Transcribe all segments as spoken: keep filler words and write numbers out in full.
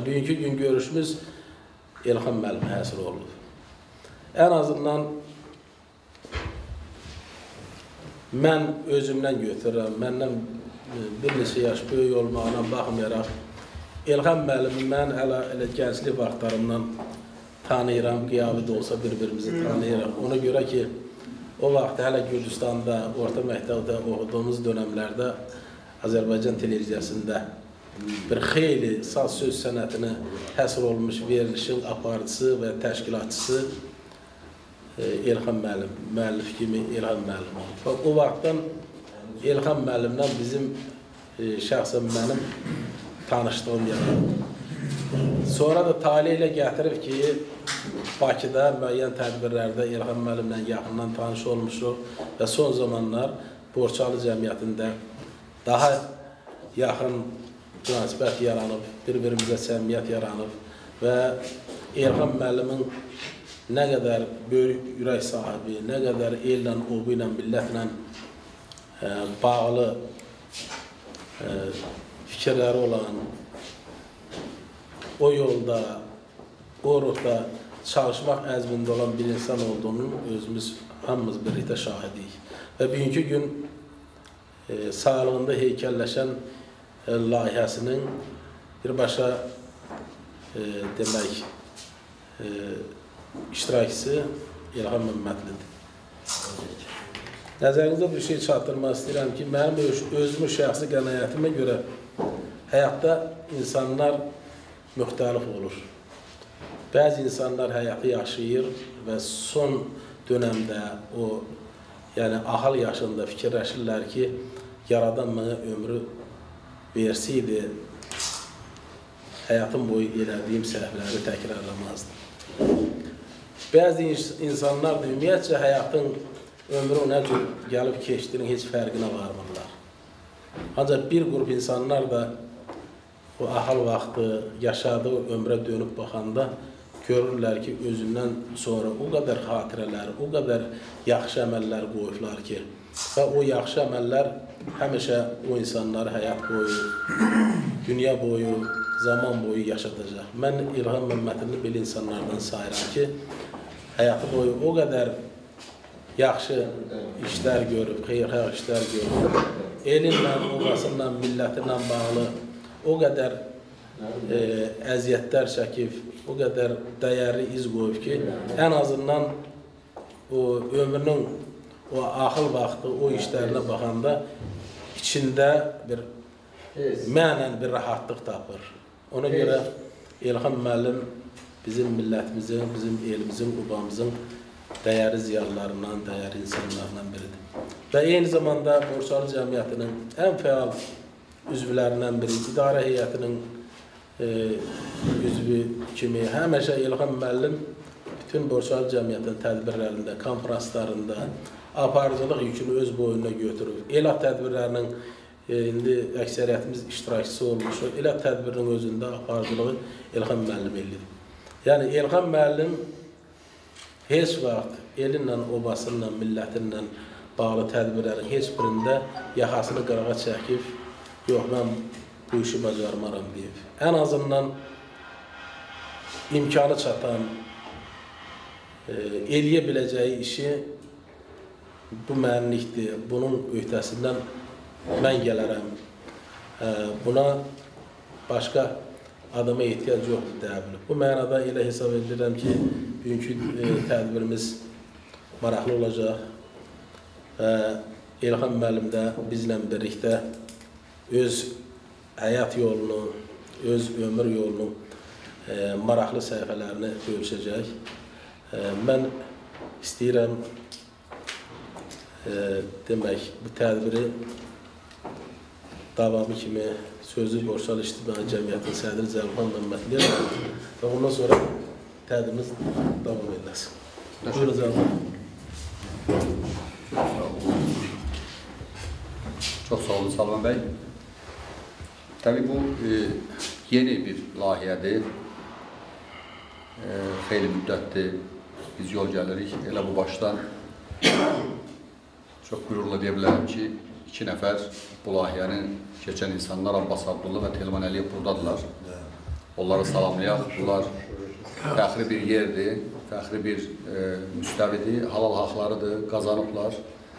Yəni, bugünkü gün görüşümüz İlham müəllimə həsr olub. Ən azından mən özümdən götürürəm, məndən bir neçə yaş böyük olmağına baxmayaraq, İlham müəllimi mən hələ elə gənclik vaxtlarımdan tanıyıram, qiyabi də olsa bir-birimizi tanıyırıq. Ona görə ki, o vaxt hələ Gürcüstanda, orta məktəbdə oxuduğumuz dönəmlərdə Azərbaycan televiziyasında bir xeyli saz söz sənətinə həsr olmuş verilişin aparıcısı və təşkilatçısı İlham müəllim, müəllif kimi İlham müəllim olub. O vaxtdan İlham müəllimlə bizim şəxsən mənim tanışdığım yarandı. Sonra da talih ilə gətirib ki, Bakıda müəyyən tədbirlərdə İlham müəllimlə yaxından tanış olmuşuq və son zamanlar Borçalı cəmiyyətində daha yaxın münasibət yaranıb, bir-birimizə səmimiyyət yaranıb və İlham müəllimin nə qədər böyük ürək sahibi, nə qədər ellə, obu ilə, millətlə bağlı fikirləri olan, o yolda, o ruhda çalışmaq əzmində olan bir insan olduğunu özümüz hamımız birlikdə şahidiyik. Və bugünkü gün e, sağlığında heykəlləşən e, layihəsinin birbaşa e, demək e, iştirakçısı İlham Məmmədlidir. Nəzərinizə bir şey çatdırmaq istəyirəm ki, mənim özümün şəxsi qənaətimə görə həyatda insanlar müxtəlif olur. Bəzi insanlar həyatı yaşayır və son dönəmdə o, yəni ahal yaşında fikirləşirlər ki, Yaradan mənə ömrü versiydi, həyatım boyu elədiyim səhvləri təkrarlamazdı. Bəzi insanlar da ümumiyyətcə həyatın ömrü ona gəlib keçdiyinin heç fərqinə varmırlar. Ancaq bir qrup insanlar da o ahal vaxtı yaşadığı ömrə dönüb baxanda görürlər ki, özündən sonra o qədər xatirələr, o qədər yaxşı əməllər qoyublar ki, və o yaxşı əməllər həmişə o insanları həyat boyu, dünya boyu, zaman boyu yaşatacaq. Mən İlham Məmmədlini belə insanlardan sayıram ki, həyatı boyu o qədər yaxşı işlər görüb, xeyirxah işlər görüb, elinlə, obasınla, millətinlə bağlı o qədər e, əziyyətlər çəkib, o qədər dəyərli iz qoyub ki, ən azından o ömrünün o axıl vaxtı, o işlərinə baxanda içində bir mənən bir rahatlıq tapır. Ona görə İlham müəllim bizim millətimizin, bizim elimizin, qubamızın dəyərli ziyalılarından, dəyərli insanlarından biridir. Və eyni zamanda Borçalı cəmiyyətinin ən fəal üzvlərindən biri, idarə heyətinin e, üzvü kimi həmişə İlham müəllim bütün Borçalı cəmiyyətinin tədbirlərində, konferanslarında aparıcılıq yükünü öz boyuna götürür. Elat tədbirlərinin e, indi əksəriyyətimiz iştirakçısı olmuşdur. Elat tədbirinin özündə aparıcılığı İlham müəllim eləyir. Yəni İlham müəllim heç vaxt elinlə, obasınla, millətinlə bağlı tədbirlərin heç birində yaxasını qırağa çəkib, yox, mən bu işi bacarmaram deyib. Ən azından imkanı çatan, e, eləyə biləcəyi işi bu mənlikdir, bunun öhdəsindən mən gələrəm. E, buna başqa adama ehtiyac yoxdur deyə bilir. Bu mənada elə hesab edirəm ki, bugünkü e, tədbirimiz maraqlı olacaq. Və İlham müəllim də bizlə birlikdə öz həyat yolunu, öz ömür yolunu e, maraqlı səhifələrini bölüşəcək. E, mən istəyirəm e, demək, bu tədbiri davamı kimi sözü Borçalı İctimai Cəmiyyətin sədri Zəlfan Məmmədliyə və ondan sonra tədbirimiz davam ediləsin. Buyurun Zəlfan. Çox sağ olun Salman bəy. Təbii bu e, yeni bir layihədir. E, xeyli müddətdir biz yol gəlirik. Elə bu başdan çox qürurla deyə bilərəm ki, iki nəfər bu layihənin keçən insanlar Abbas Abdullah və Telman Əliyev buradadırlar. onları salamlayaq. Bunlar fəxri bir yerdir, fəxri bir e, müstəvidir, halal haqlarıdır, qazanıblar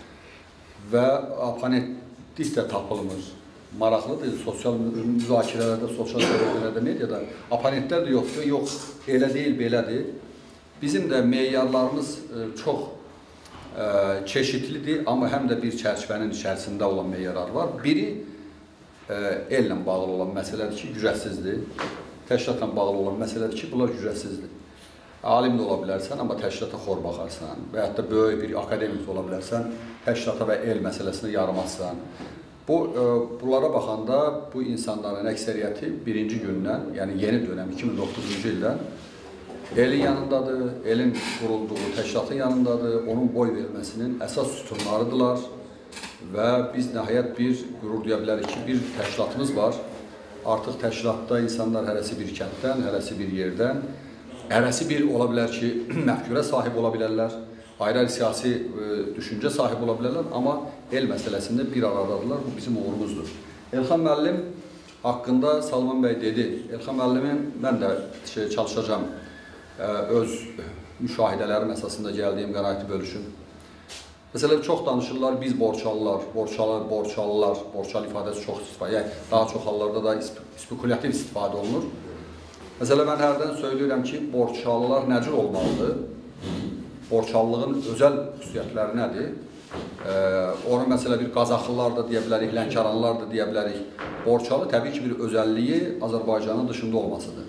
və oponentlik də tapılmır. Maraqlıdır, sosial müzakirələrdə, sosial müzakirələrdə, mediada oponentlər də yoxdur, yox, elə deyil, belədir. Bizim də meyarlarımız e, çox e, çeşitlidir, amma həm də bir çərçivənin içərisində olan meyarlar var. Biri e, ellə bağlı olan məsələdir ki, cürətsizdir. Təşkilatla bağlı olan məsələdir ki, bunlar cürətsizdir. Alim də ola bilərsən, amma təşkilata xor baxarsan və hətta böyük bir akademik də ola bilərsən, təşkilata və el məsələsini yaramazsan. Bu, e, bunlara baxanda bu insanların əksəriyyəti birinci gündən, yəni yeni dönəm iki min doqquzuncu ildən elin yanındadır, elin qurulduğu təşkilatın yanındadır, onun boy verməsinin əsas sütunlarıdırlar və biz nəhayət bir qürur deyə bilərik ki, bir təşkilatımız var. Artıq təşkilatda insanlar hərəsi bir kənddən, hərəsi bir yerdən, hərəsi bir ola bilər ki, məfkürə sahib ola bilərlər, ayrı-ayrı siyasi e, düşüncə sahib ola bilərlər, amma el məsələsində bir aradadırlar, bu bizim uğurumuzdur. Elxan müəllim haqqında Salman bəy dedi, Elxan müəllimin mən də şey, çalışacağım, e, öz müşahidələrim əsasında gəldiyim qənaəti bölüşüm. Məsələn, çox danışırlar, biz borçalılar, borçalı, borçalılar, borçalı ifadəsi çox istifadə, yəni daha çox hallarda da spekulativ istifadə olunur. Məsələn, mən hərdən söyləyirəm ki, borçalılar nəcür olmalıdır? Borçallığın özəl xüsusiyyətləri nədir? Ee, onu məsələ bir Qazaxlılar da deyə bilərik, Lənkəranlar da deyə bilərik. Borçalı təbii ki, bir özəlliyi Azərbaycanın dışında olmasıdır.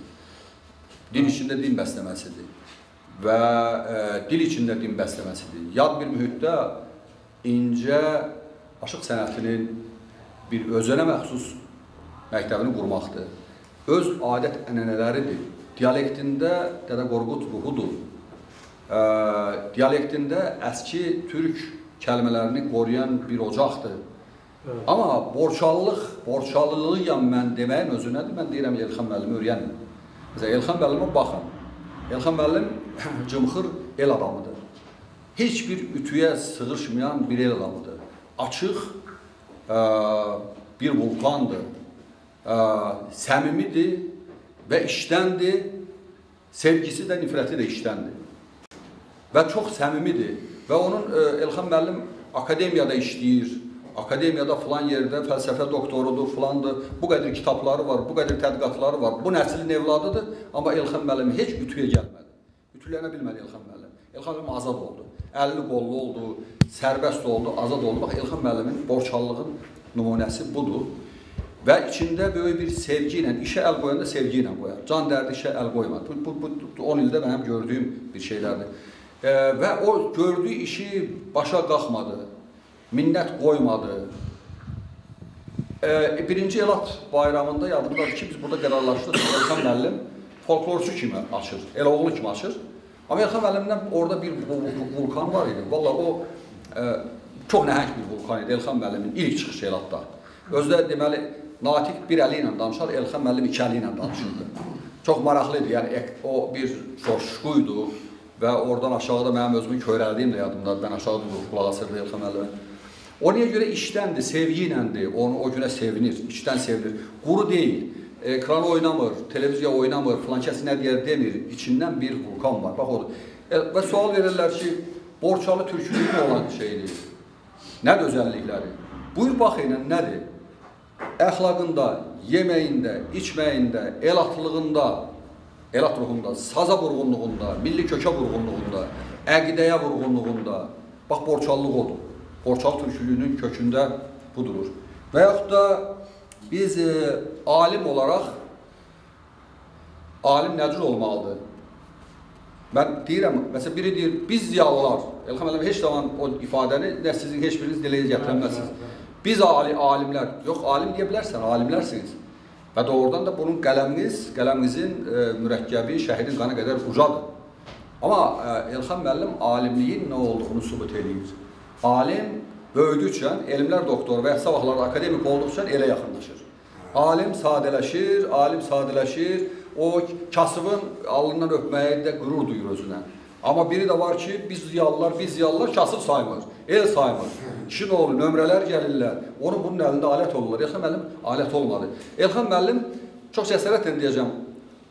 Dil içində din bəsləməsidir və e, dil içində din bəsləməsidir. Yad bir mühitdə incə aşıq sənətinin bir özünə məxsus məktəbini qurmaqdır. Öz adət ənənələridir. Dialektində Dədə Qorqud ruhudur. E, dialektində əski türk kəlmələrini qoruyan bir ocaqdır. Evet. Amma borçallıq, borçallılıyam mən deməyin özü nədir? Mən deyirəm, Elxan müəllimi öyrənin. Məsələn, Elxan müəllimə baxın. Elxan müəllim cımxır el adamıdır. Heç bir ütüyə sığışmayan bir el adamıdır. Açıq ə, bir vulkandır. Ə, səmimidir və işdəndir. Sevgisi də, nifrəti də işdəndir. Və çox səmimidir. Və onun e, Elxan müəllim akademiyada işləyir, akademiyada filan yerdə fəlsəfə doktorudur, filandır, bu qədər kitabları var, bu qədər tədqiqatları var, bu nəslin evladıdır, amma Elxan müəllim heç ütüyə gəlmədi. Ütülənə bilmədi Elxan müəllim. Elxan müəllim azad oldu, əlli qollu oldu, sərbəst oldu, azad oldu. Bax, Elxan müəllimin borçallığın nümunəsi budur və içində böyük bir sevgi ilə, işə əl qoyanda sevgi ilə qoyar. Can dərdi işə əl qoymaz. Bu, bu, bu on ildə mənim gördüyüm bir şeylərdir. Ee, və o gördüyü işi başa qalxmadı, minnət qoymadı. Ee, birinci Elat bayramında yadımdadır ki, biz burada qərarlaşdıq, Elxan müəllim folklorçu kimi açır, el oğlu kimi açır. Amma Elxan müəllimdən orada bir vulkan var idi. Vallahi o e, çox nəhəng bir vulkan idi Elxan müəllimin ilk çıxışı Elatda. Özdə deməli, Natiq bir əli ilə danışar, Elxan müəllim iki əli ilə danışırdı. Çox maraqlıydı, yəni o bir coşquydu. Və oradan aşağıda mənim özümün köyrəldiyim də yadımdadır. Mən aşağıda durub qulaq asırdı Elxan müəllimə. O niyə görə işdəndir, sevgi iləndir, onu o günə sevinir, işdən sevinir. Quru deyil, ekranı oynamır, televiziya oynamır, filan kəsi nə deyər demir, içindən bir vulkan var. Bax odur. E, və sual verirlər ki, borçalı türkülüyü olan şeydir. Nədir özəllikləri? Buyur baxın, nədir? Əxlaqında, yeməyində, içməyində, elatlığında, Elat ruhunda, saza vurğunluğunda, milli kökə vurğunluğunda, əqidəyə vurğunluğunda, bax, borçallıq odur. Borçal türkülüyünün kökündə bu durur. Və yaxud da biz e, alim olaraq, alim nəcür olmalıdır? Mən deyirəm, məsələn, biri deyir, biz ziyalılar, Elxan müəllim heç zaman o ifadəni nə sizin heç biriniz diləyə gətirəməzsiniz. Biz ali, alimlər, yox, alim deyə bilərsən, alimlərsiniz. Və doğrudan da bunun qələminiz, qələminizin e, mürəkkəbi şəhidin qanı qədər ucadır. Amma e, Elxan müəllim alimliyin nə olduğunu sübut edir. Alim böyüdükcə, elmlər doktoru və yaxud vaxtlarda akademik olduqca elə yaxınlaşır. Alim sadələşir, alim sadələşir, o kasıbın alnından öpməyə də qürur duyur özünə. Amma biri də var ki, biz ziyalılar, biz ziyalılar kasıb saymır, el saymır. İşin oğlu, nömrələr gəlirlər, onun bunun əlində alət olurlar. Elxan müəllim alət olmadı. Elxan müəllim, çox cəsarətlə deyəcəm,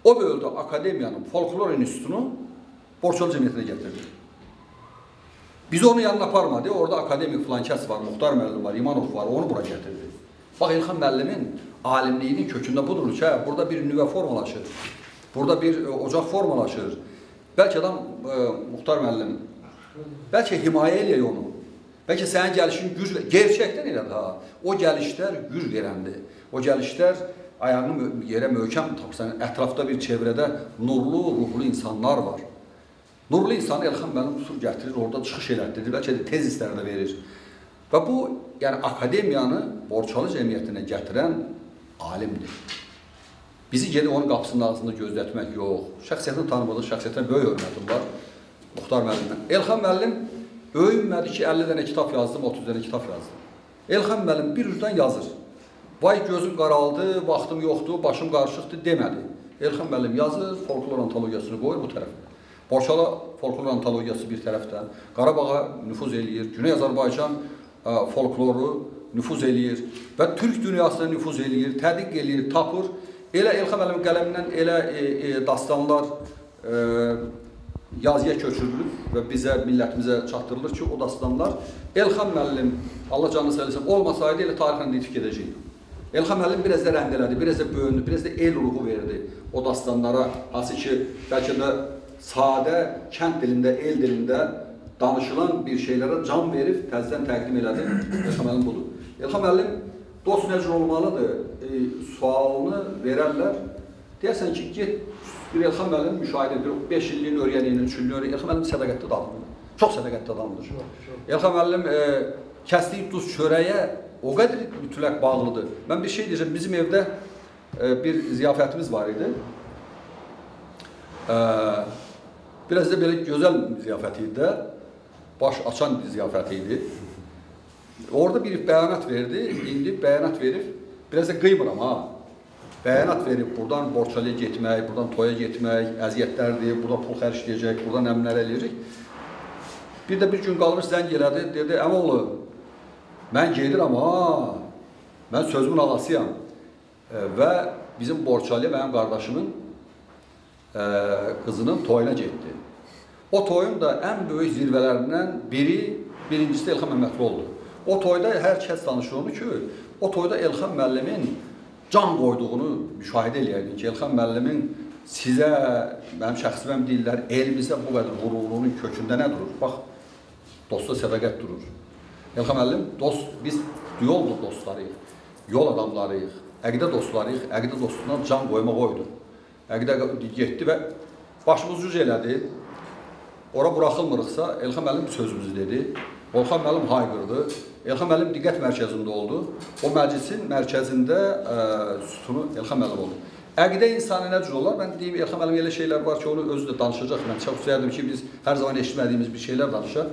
O bölümde akademiyanın, folklor institutunu Borçalı cəmiyyətinə gətirdi. Biz onu yanına aparmadı. Orada akademik filan kəs var, Muxtar müəllim var, İmanov var, onu bura gətirdi. Bax, İlxan müəllimin alimliyinin kökündə budur ki, burada bir nüvə formalaşır, burada bir e, ocaq formalaşır. Bəlkə adam e, Muxtar müəllim, bəlkə himayə eləyək onu. Bəlkə sənin gəlişin güc, gerçəkdən elədir ha. O gəlişlər güc verəndir. O gəlişlər ayağını yerə möhkəm tapırsan, ətrafda bir çevrədə nurlu, ruhlu insanlar var. Nurlu insanı İlxan müəllim tutur gətirir, orada çıxış elətdirir, bəlkə də tezislərdə verir. Və bu, yəni akademiyanı Borçalı cəmiyyətinə gətirən alimdir. Bizi gedib onun qapısının ağzında gözlətmək yox. Şəxsiyyətini tanımadıq, şəxsiyyətinə böyük hörmətim var. Muxtar müəllimdən. İlxan müəllim öyünmədi ki, əlli dənə kitab yazdım, otuz dənə kitab yazdım. İlxan müəllim bir üzdən yazır. Vay gözüm qaraldı, vaxtım yoxdur, başım qarışıqdır demədi. İlxan müəllim yazır, folklor antologiyasını qoyur bu tərəfə. Borçalı folklor antologiyası bir tərəfdən, Qarabağa nüfuz eləyir, Güney Azərbaycan folkloru nüfuz eləyir və Türk dünyasına nüfuz eləyir, tədqiq eləyir, tapır. Elə İlxan müəllim qələmindən elə e, e, dastanlar e, yazıya köçürülür və bizə, millətimizə çatdırılır ki, o dastanlar İlxan müəllim, Allah canını söyləsin, olmasaydı elə tarixlə identifik edəcək. İlxan müəllim biraz da rənd elədi, biraz da böyündü, biraz da el ruhu verdi o dastanlara, hansı ki, bəlkə də sadə, kənd dilində, el dilində danışılan bir şeylərə can verib, təzdən təqdim elədi. İlxan müəllim budur. İlxan müəllim dost necə olmalıdır? E, sualını verərlər. Deyərsən ki, get, bir İlxan müəllim müşahidə edir, beş illiyin öyrəniyinin, üç illiyin öyrəniyinin. İlxan müəllim sədaqətli adamdır. Çox sədaqətli adamdır. İlxan müəllim e, kəsdiyi duz çörəyə o qədər mütləq bağlıdır. Mən bir şey deyəcəm, bizim evdə e, bir ziyafətimiz var idi. E, biraz da belə gözəl ziyafət idi də, baş açan bir ziyafət idi. Orada bir bəyanat verdi, indi bəyanat verib, biraz da qıymıram ha. Bəyanat verib, buradan Borçalıya getmək, buradan toya getmək, əziyyətlərdir, burada pul xərcləyəcək, buradan əmlər eləyəcək. Bir də bir gün qalmış zəng elədi, dedi, əmoğlu, mən gedirəm ha, mən sözümün ağasıyam e, və bizim Borçalıya mənim qardaşımın e, qızının toyuna getdi. O toyun da ən böyük zirvələrindən biri, birincisi Elxan Məmmədli oldu. O toyda hər kəs danışır onu ki, o toyda Elxan müəllimin can qoyduğunu müşahidə eləyərdin ki, Elxan müəllimin sizə, mənim şəxsiməm deyirlər, elimizdə bu qədər qururluğunun kökündə nə durur? Bax, dosta sədaqət durur. Elxan müəllim, dost, biz yol dostlarıyıq, yol adamlarıyıq, əqidə dostlarıyıq, əqidə dostundan can qoymaq oydur. Əqidə getdi və başımız cüc elədi. Ora buraxılmırıqsa, Elxan müəllim sözümüzü dedi. Elxan müəllim hayqırdı. Elxan müəllim diqqət mərkəzində oldu. O məclisin mərkəzində ə, sütunu Elxan müəllim oldu. Əqidə insanı nə cür olar? Mən deyim, Elxan müəllim elə şeylər var ki, onu özü də danışacaq. Mən çox istəyərdim ki, biz hər zaman eşitmədiyimiz bir şeylər danışaq.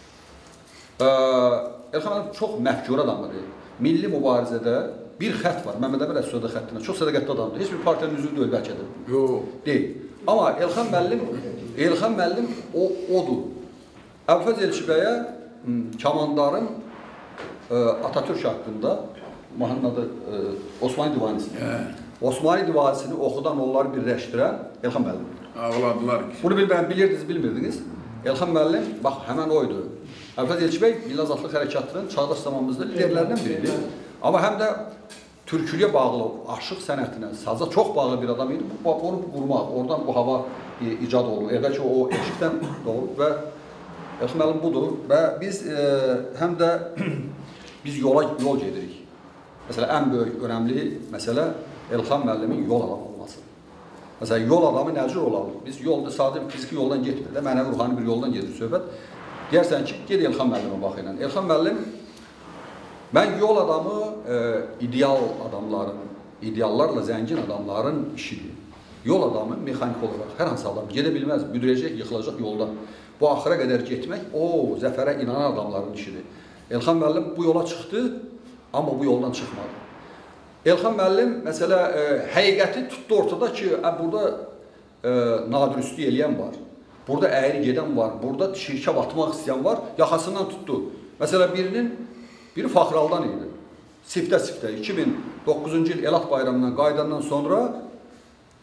Elxan müəllim çox məfkur adamdır. Milli mübarizədə bir xətt var. Məmməd Əmin Rəssuda xəttinə. Çox sədaqətli adamdır. Heç bir partiyanın üzvü deyil, bəlkə də. Yox. Deyil. Amma Elxan müəllim, Elxan müəllim o, odur. Əbülfəz Elçibəyə Kamandarın e, Atatürk haqqında, mahnının adı e, Osmanlı Divanisidir. Osmanlı Divanisini oxudan onları birləşdirən Elxan müəllimdir. Ağladılar ki. Bunu bilmən, bilirdiniz, bilmirdiniz. Elxan müəllim, bax, həmən oydu. Əbülfəz Elçibəy Milli Azadlıq Hərəkatının çağdaş zamanımızda liderlərindən biridir. Amma həm də türkülüyə bağlı, aşıq sənətinə, saza çox bağlı bir adam idi. Bu, onu qurmaq, oradan bu hava e, icad olunur. Elə ki, o eşikdən doğulub və Elxan müəllim budur və biz e, həm də biz yola yol gedirik. Məsələn, ən böyük, önəmli məsələ Elxan müəllimin yol adamı olması. Məsələn, yol adamı nə cür olalım? Biz yolda sadə fiziki yoldan getmir də, mənəvi ruhani bir yoldan gedir söhbət. Deyərsən ki, ged Elxan müəllimə bax ilə. Elxan müəllim, mən yol adamı e, ideal adamların, ideallarla zəngin adamların işidir. Yol adamı mexanik olaraq hər hansı adam gedə bilməz, büdürəcək, yıxılacaq yolda. Bu axıra qədər getmək, o, zəfərə inanan adamların işidir. Elxan müəllim bu yola çıxdı, amma bu yoldan çıxmadı. Elxan müəllim, məsələ, e, həqiqəti tutdu ortada ki, ə, burada e, nadürüstü eləyən var, burada əyri gedən var, burada şirkə batmaq istəyən var, yaxasından tutdu. Məsələ, birinin, biri Faxraldan idi, siftə-siftə, iki min doqquzuncu il Elat bayramından qaydandan sonra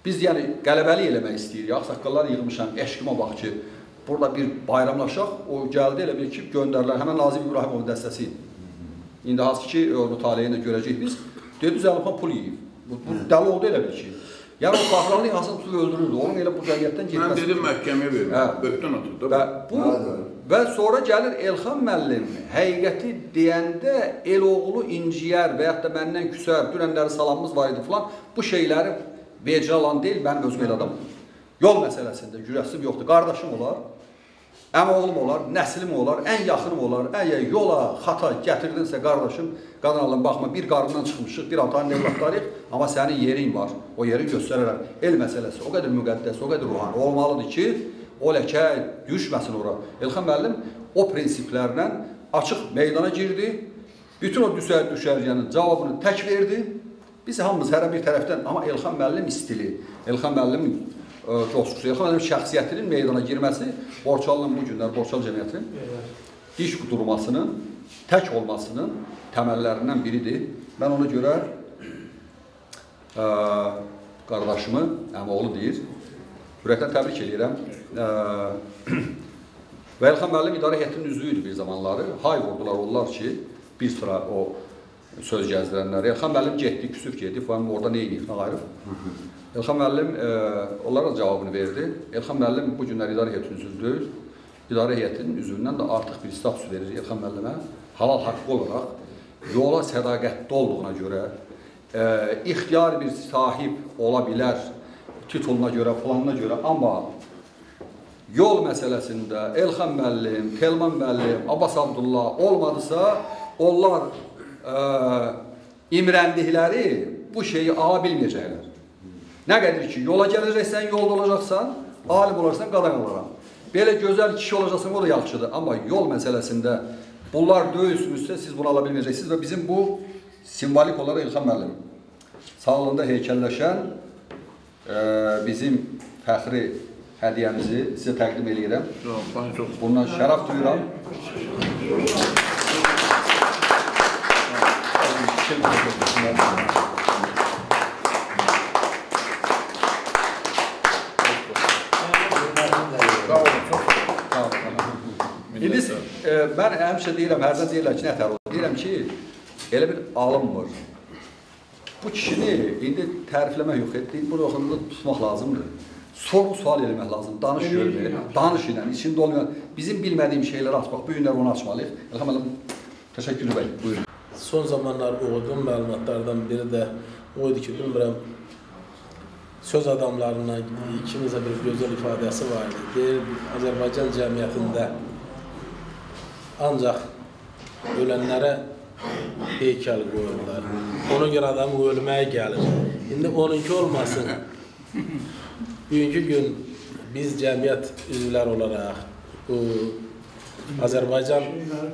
Biz yəni qələbəli eləmək istəyirik. Ağsaqqallar yığmışam, eşqimə bax ki, burada bir bayramlaşaq. O gəldi elə bir ki, göndərilər. Həmən Nazim İbrahimovun dəstəsi. İndi hansı ki, taleyi görəcəyik biz. Dedi, Zəlimxan pul yiyib. Bu dəli oldu elə bir ki. Yəni o Baxranlı Hasan tutub öldürürdü. Onun elə bu cəmiyyətdən getməsi. Mən dedim məhkəməyə verim. Böhtən oturdu. Və, bu, və sonra gəlir Elxan müəllim həqiqəti deyəndə el oğlu inciyər və yaxud da məndən küsər, dünənləri salamımız var idi filan. Bu şeyləri vecə alan deyil, mənim özüm el adamım. Yol məsələsində cürəsim yoxdur. Qardaşım olar, əmi oğlum olar, nəslim olar, ən yaxınım olar. Əgər yola xata gətirdinsə qardaşım, qadın alın, baxma, bir qarından çıxmışıq, bir atanın evlatlarıyıq, amma sənin yerin var, o yeri göstərərəm. El məsələsi o qədər müqəddəs, o qədər ruhani olmalıdır ki, o ləkə düşməsin ora. Elxan müəllim o prinsiplərlə açıq meydana girdi, bütün o düşərgənin cavabını tək verdi. Biz hamımız hərə bir tərəfdən, amma Elxan müəllim stili, Elxan müəllim coşqusu, Elxan müəllim şəxsiyyətinin meydana girməsi Borçalının bu günlər, Borçal cəmiyyətinin diş durmasının, tək olmasının təməllərindən biridir. Mən ona görə ə, qardaşımı, əmoğlu deyir, ürəkdən təbrik edirəm. Və Elxan müəllim idarə heyətinin üzvüydü bir zamanları. Hay vurdular onlar ki, bir sıra o söz gəzdirənləri. Elxan müəllim getdi, küsüf getdi, falan orada nə eləyib, nə qayırıb. Elxan müəllim e, onlara cavabını verdi. Elxan müəllim bu günlər idarə heyətinin üzvü deyil. İdarə heyətinin üzvündən də artıq bir status verir Elxan müəllimə. Halal haqqı olaraq yola sədaqətli olduğuna görə, e, ixtiyar bir sahib ola bilər tituluna görə, planına görə, amma yol məsələsində Elxan müəllim, Telman müəllim, Abbas Abdullah olmadısa, onlar e, imrəndikləri bu şeyi ala bilməyəcəklər. Nə qədər ki, yola gələcəksən, yolda olacaqsan, alim olarsan, qadan olaram. Belə gözəl kişi olacaqsan, o da yaxşıdır. Amma yol məsələsində bunlar döyüsünüzsə, siz bunu ala bilməyəcəksiniz və bizim bu simvolik olaraq Elxan müəllim sağlığında heykəlləşən e, bizim fəxri hədiyəmizi sizə təqdim edirəm. Bundan şərəf duyuram. İndi e, mən həmişə deyirəm, hərdən deyirlər ki, nətər olur? Deyirəm ki, elə bir alınmır. Bu kişini indi tərifləmək yox etdik, bu yoxunda tutmaq lazımdır. Sorğu sual eləmək lazım, danış görmək, danış ilə, içində olmayan, bizim bilmədiyim şeyləri açmaq, bu günlər onu açmalıyıq. Elxan müəllim, təşəkkür bəy, buyurun. Son zamanlar oxuduğum məlumatlardan biri də oydu ki, bilmirəm, söz adamlarına ikimizə bir gözəl ifadəsi vardı. Deyir, Azərbaycan cəmiyyətində ancaq ölənlərə heykəl qoyurlar. Ona görə adam ölməyə gəlir. İndi onunki olmasın. Bugünkü gün biz cəmiyyət üzvləri olaraq bu Azərbaycan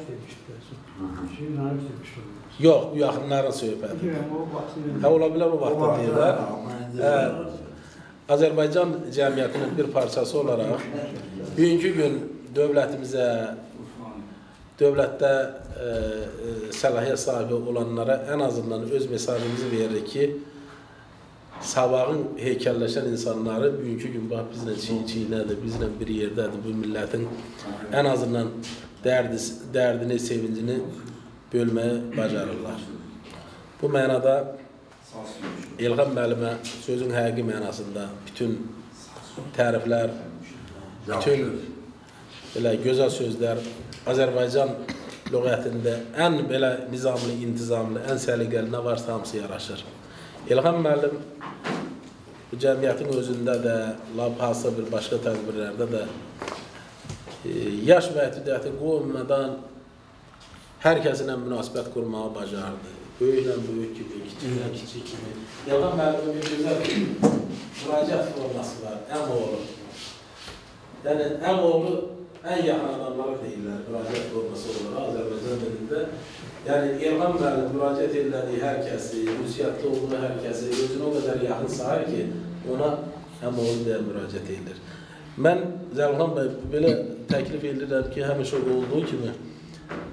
yox, bu yaxınların söhbəti. Hə, ola bilər o vaxtda deyirlər. Azərbaycan cəmiyyətinin bir parçası olaraq bugünkü gün dövlətimizə, dövlətdə e, səlahiyyət sahibi olanlara ən azından öz mesajımızı veririk ki, sabahın heykəlləşən insanları bugünkü gün bax, bizlə çiyin-çiyinədir, bizlə bir yerdədir, bu millətin ən azından dərdi, dərdini, sevincini bölməyi bacarırlar. Bu mənada İlham müəllimə sözün həqiqi mənasında bütün təriflər, bütün belə gözəl sözlər Azərbaycan lüğətində ən belə nizamlı, intizamlı, ən səliqəli nə varsa hamısı yaraşır. İlham müəllim bu cəmiyyətin özündə də, labhasda bir başqa tədbirlərdə də e, yaş məhdudiyyəti qoymadan hər kəsinlə münasibət qurmağı bacardı. Böyüklə böyük kimi, kiçiklə kiçik kimi. İlham müəllimin bir gözəl müraciət forması var, əmoğlu. Yəni, əmoğlu ən yaxın adamları deyirlər, müraciət forması olaraq Azərbaycan dilində. Yəni, İlham müəllim müraciət elədiyi hər kəsi, ünsiyyətli olduğu hər kəsi özünə o qədər yaxın sayır ki, ona əmoğlu deyə müraciət edilir. Mən Zəlxan bəy belə təklif edirəm ki, həmişə olduğu kimi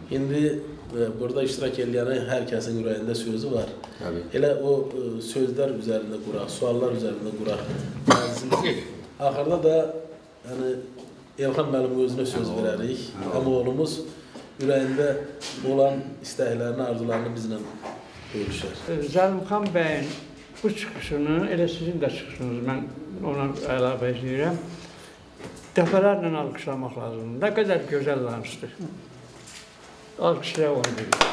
İndi e, burada iştirak edenlerin herkesin yüreğinde sözü var. Tabii. Elə o e, sözler üzerinde quraq, suallar üzerinde quraq məclisimizi. Axırda da yəni Elxan müəllim özünə söz verərik. Amma oğlumuz ürəyində olan istəklərini, arzularını bizlə bölüşər. Zəlimxan bəyin bu çıxışını, elə sizin də çıxışınız, mən ona əlavə edirəm, dəfələrlə alqışlamaq lazımdır. Nə qədər gözəl danışdı. Alqışlayaq onu deyir.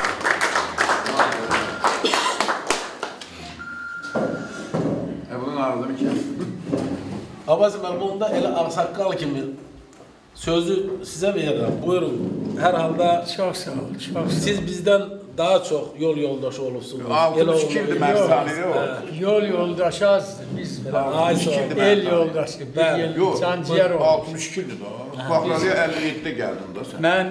E bunun ağzını kim? Abbas müəllim, onda elə ağsaqqal kimi sözü sizə verirəm. Buyurun. Hər halda Çox sağ olun, çox sağ olun. siz bizdən daha çox yol yoldaşı olursunuz. altmış kimdir məfsanəli o? Yol yoldaşı azdır biz. Ay sağ olun. El yoldaşı, bir Bəli. el Yox, canciyər olmuş. altmış ikidir də. Baxralıya əlli yeddidə gəldin də sən. Mən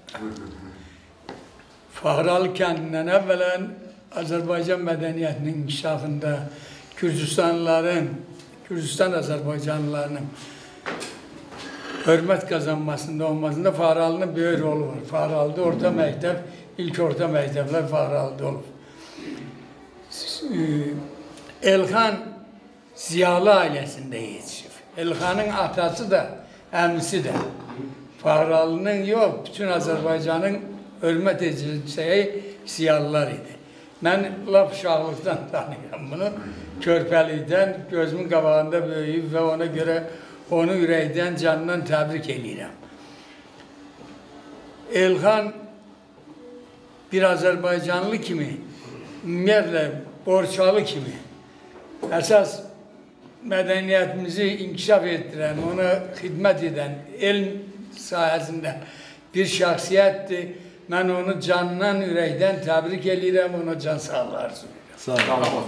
Fahralı kəndindən əvvələn Azərbaycan mədəniyyətinin inkişafında Gürcüstanlıların, Gürcüstan Azərbaycanlılarının hörmət qazanmasında olmasında Fahralı'nın böyük rolu var. Fahralı'da orta məktəb, ilk orta məktəblər Fahralı'da olub. Elxan Ziyalı ailəsində yetişib. Elxanın atası da, əmisi də Fahralı'nın yox, bütün Azərbaycanın hörmət ediləcəyi Ziyalılar idi. Mən lap uşaqlıqdan tanıyıram bunu. Körpəlikdən gözümün qabağında böyüyüb və ona görə onu ürəkdən, canından təbrik edirəm. Elxan bir Azərbaycanlı kimi, ümumiyyətlə Borçalı kimi əsas mədəniyyətimizi inkişaf etdirən, ona xidmət edən, elm sahəsində bir şəxsiyyətdir. Mən onu candan, ürəkdən təbrik edirəm, ona can sağlığı arzulayıram. Sağ olun.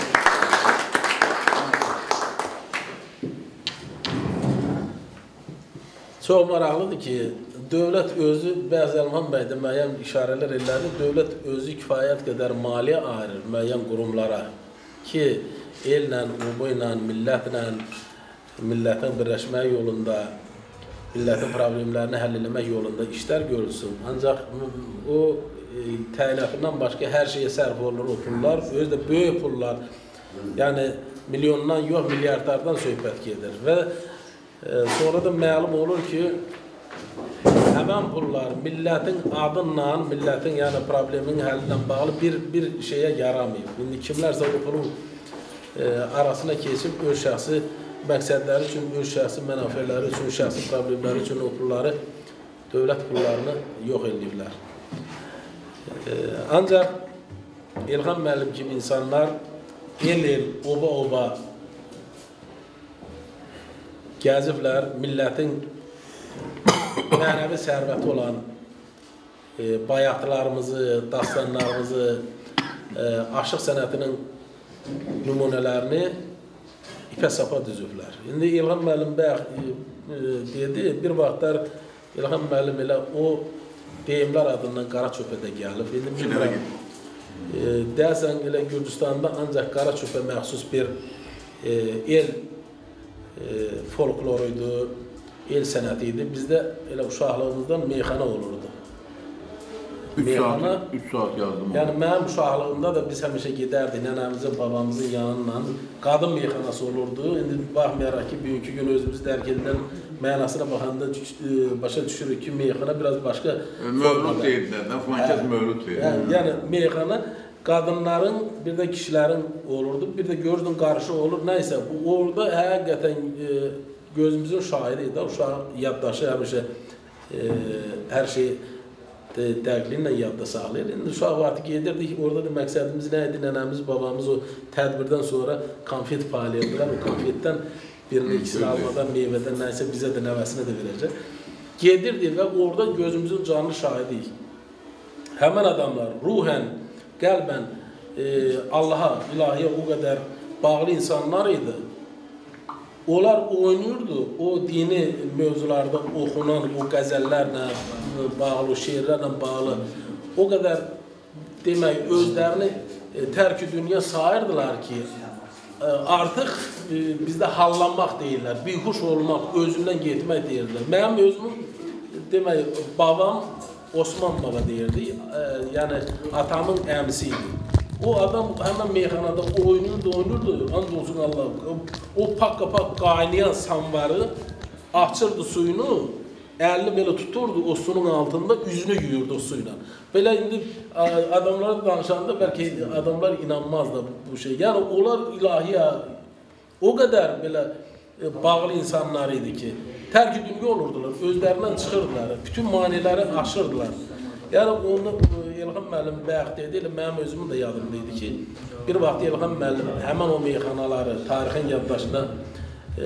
Çox maraqlıdır ki, dövlət özü, bəzi Elxan bəy də müəyyən işarələr elədi, dövlət özü kifayət qədər maliyyə ayırır müəyyən qurumlara ki, ellə, ümumuyla, millətlə, millətin birləşmək yolunda, millətin problemlərini həll etmək yolunda işlər görülsün. Ancaq o e, təyinatından başqa hər şeyə sərf olunur o pullar, özü də böyük pullar, yəni milyondan yox, milyardlardan söhbət gedir və e, sonra da məlum olur ki, həmən pullar millətin adınla, millətin yəni problemin həllindən bağlı bir, bir şeyə yaramayıb. İndi kimlərsə o pulun e, arasına keçib öz şəxsi məqsədləri üçün, öz şəxsi mənafələri üçün, şəxsi problemləri üçün o pulları, dövlət pullarını yox ediblər. E, ancaq Elxan müəllim kimi insanlar el-el, oba-oba gəziblər, millətin mənəvi sərvəti olan e, bayatlarımızı, dastanlarımızı, e, aşıq sənətinin nümunələrini ipə sapa düzüblər. İndi İlham müəllim bəy dedi, bir vaxtlar İlham müəllim elə o deyimlər adından Qaraçöpədə gəlib. İndi bilmirəm, deyəsən elə Gürcüstanda ancaq Qaraçöpə məxsus bir el folkloruydu, el sənəti idi. Bizdə elə uşaqlığımızdan meyxana olurdu. üç saat, üç saat yazdım. Yəni mənim uşaqlığımda da biz həmişə gedərdik nənəmizin, babamızın yanından. Qadın meyxanası olurdu. İndi baxmayaraq ki, bugünkü gün özümüz dərk edilən mənasına baxanda başa düşürük ki, meyxana biraz başqa... Mövlud deyildilər, fankəs mövlud deyildilər. Yəni meyxana qadınların, bir də kişilərin olurdu, bir də görürdün qarşı olur. Nəysə, orada həqiqətən gözümüzün şahidi idi. Uşaq yaddaşı həmişə hər şey dəqiqliklə yadda saxlayır. İndi uşaq vaxtı gedirdik, orada da məqsədimiz nə idi? Nənəmiz, babamız o tədbirdən sonra konfet fəaliyyətlər, o konfetdən birini ikisini almadan, meyvədən nəysə bizə də nəvəsinə də verəcək. Gedirdik və orada gözümüzün canlı şahidiyik. Həmən adamlar ruhən, qəlbən e, Allaha, ilahiyə o qədər bağlı insanlar idi. Onlar oynayırdı, o dini mövzularda oxunan o qəzəllərlə bağlı, şeirlərlə bağlı o qədər demək, özlərini tərk-i dünya sayırdılar ki, artıq bizdə hallanmaq deyirlər, bihuş olmaq, özündən getmək deyirlər. Mənim özümün demək, babam Osman baba deyirdi, e, yəni atamın əmsiydi. O adam həmən meyxanada oynurdu, oynurdu, and olsun Allah. O pakka-pak qaynayan samvarı açırdı suyunu, əlini belə tuturdu o suyun altında, üzünü yuyurdu o suyla. Belə indi adamlar danışanda bəlkə adamlar inanmaz da bu şey. Yəni onlar ilahiyə o qədər belə bağlı insanlar idi ki, tərk dünya olurdular, özlərindən çıxırdılar, bütün maniləri aşırdılar. Yəni onu İlham müəllim bayaq dedi, elə mənim özümün də yadımda idi ki, bir vaxt İlham müəllim həmən o meyxanaları tarixin yaddaşına e,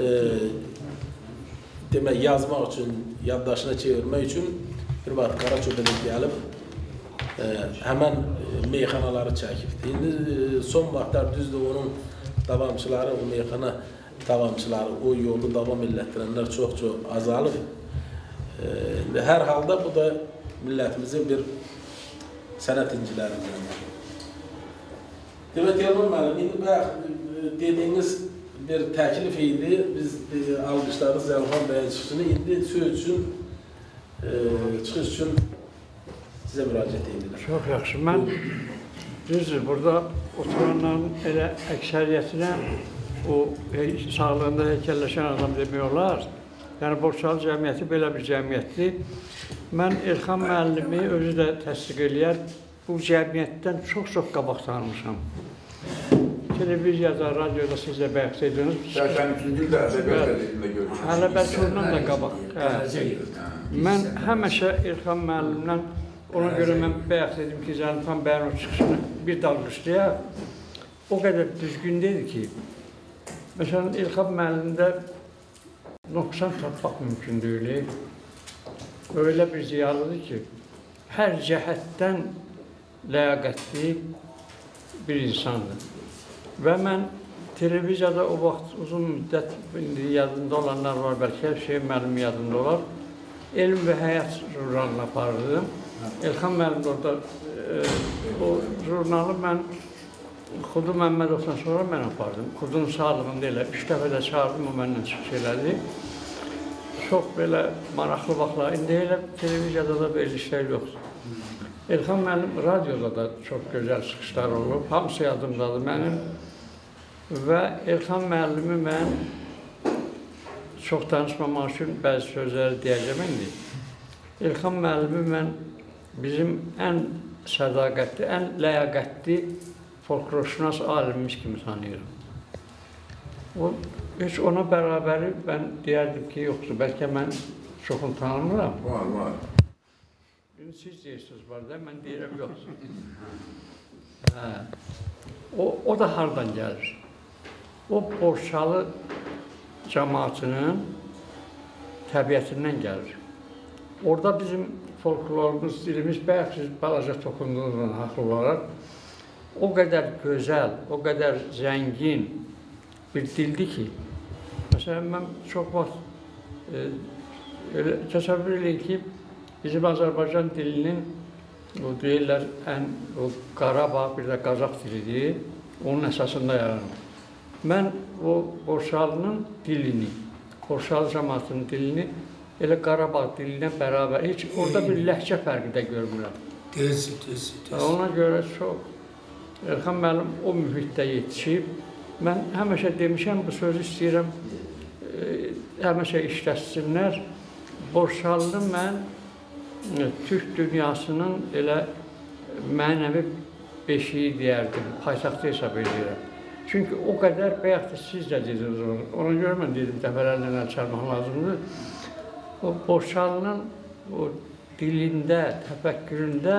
demək, yazmaq üçün, yaddaşına çevirmək üçün bir vaxt Qaraçöbədə gəlib e, həmən meyxanaları çəkibdi. İndi e, son vaxtlar düzdür onun davamçıları, o meyxana davamçıları, o yolu davam elətdirənlər çox-çox azalıb. E, hər halda bu da millətimizin bir sənət incilərindən. Demək, İlham müəllim, indi bayaq dediyiniz bir təklif idi, biz alqışlarız Zəlxan bəyin çıxışını, indi söz üçün, e, çıxış üçün sizə müraciət edirəm. Çox yaxşı, mən düzdür, burada oturanların elə əksəriyyətinə o sağlığında heykəlləşən adam demək olar. Yəni, Borçalı cəmiyyəti belə bir cəmiyyətdir. Mən İlham müəllimi özü də təsdiq eləyər, bu cəmiyyətdən çox-çox qabaq tanımışam. Televiziyada, radioda siz də bayaq dediniz. səksən üçüncü ildə ədəbiyyat qəzetində görmüşəm. Hələ bəlkə ondan da qabaq. Mən həmişə İlham müəllimdən, ona görə mən bayaq dedim ki, Zəlifan bəyin o çıxışını bir dalqışlayaq. O qədər düzgün dedi ki, məsələn, İlham müəllimdə nöqsan tapmaq mümkün deyil. Öyle bir ziyalıdır ki, hər cəhətdən ləyaqətli bir insandır. Və mən televiziyada o vaxt uzun müddət yadında olanlar var, bəlkə hər şey mənim yadımda olar. Elm və Həyat jurnalını aparırdım. İlham müəllim orada e, o jurnalı mən Xudu Məmmədovdan sonra mən apardım. Xudun sağlığında elə üç dəfə də çağırdım, o məndən çıxış elədi. Çox belə maraqlı vaxtlar. İndi elə televiziyada da verilişlər yoxdur. İlham müəllim radioda da çox gözəl çıxışlar olub. Hamısı yadımdadır mənim. Və İlham müəllimi mən çox danışmamaq üçün bəzi sözləri deyəcəm indi. İlham müəllimi mən bizim ən sədaqətli, ən ləyaqətli folklorşünas alimimiz kimi tanıyıram. O, heç ona bərabəri mən deyərdim ki, yoxdur. Bəlkə mən çoxunu tanımıram. Var, var. Siz deyirsiniz var da, mən deyirəm yoxdur. Hə. O, o da hardan gəlir? O, Borçalı cəmaatının təbiətindən gəlir. Orada bizim folklorumuz, dilimiz, bayaq siz balaca toxunduğunuzdan haqlı olaraq, o qədər gözəl, o qədər zəngin bir dildir ki, məsələn, mən çox vaxt e, təsəvvür edin ki, bizim Azərbaycan dilinin, o deyirlər, ən o Qarabağ, bir də Qazaq dilidir, onun əsasında yaranır. Mən o Borçalının dilini, Borçalı cəmaatının dilini elə Qarabağ dilinə bərabər, heç orada bir ləhcə fərqi də görmürəm. Deyilsin, deyilsin, deyilsin. Ona görə çox, İlham müəllim o mühitdə yetişib. Mən həmişə demişəm, bu sözü istəyirəm, e, həmişə işlətsinlər. Borçalını mən e, Türk dünyasının elə mənəvi beşiyi deyərdim, paytaxtı hesab edirəm. Çünki o qədər, bayaq da siz də dediniz onu, ona görə mən dedim, dəfələrlə əl çalmaq lazımdır. O Borçalının o dilində, təfəkküründə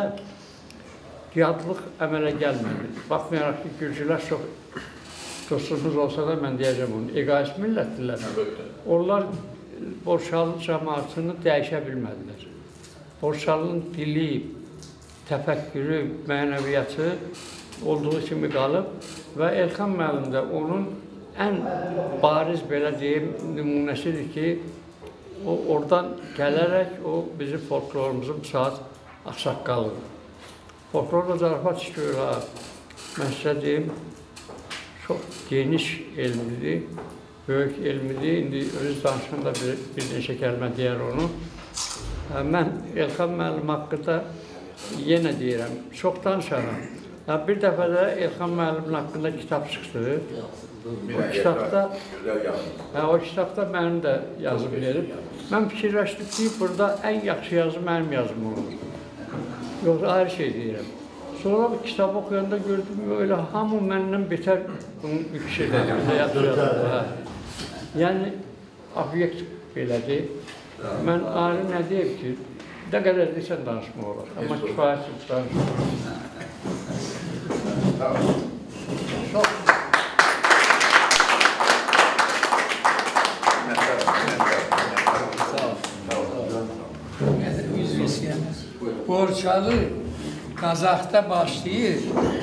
yadlıq əmələ gəlmədi. Baxmayaraq ki, Gürcülər çox dostumuz olsa da mən deyəcəm onu, egoist millətdirlər. Onlar Borçalı cəmaatını dəyişə bilmədilər. Borçalının dili, təfəkkürü, mənəviyyatı olduğu kimi qalıb və İlham müəllim də onun ən bariz, belə deyim, nümunəsidir ki, o oradan gələrək o bizim folklorumuzun bu saat axsaqqalıdır. Folklorda zarafat işləyir, mən sizə deyim, çox geniş elmidir, böyük elmidir. İndi öz danışanda bir, bir neçə kəlmə deyər onu. Mən Elxan müəllim haqqında yenə deyirəm, çox danışaram. Bir dəfə də Elxan müəllimin haqqında kitab çıxdı. O kitabda, hə, o kitabda mənim də yazım verib. Mən fikirləşdim ki, burada ən yaxşı yazı mənim yazım olur. Yoxsa ayrı şey deyirəm. Sonra bu kitabı oxuyanda gördüm, öyle hamı məndən betər bir şey yazır. Yəni, obyekt belədir. Mən ayrı nə deyib ki, nə qədər deyəsən danışma olar, amma kifayətsiz danışma. Çox. Borçalı Qazaxda başlayır,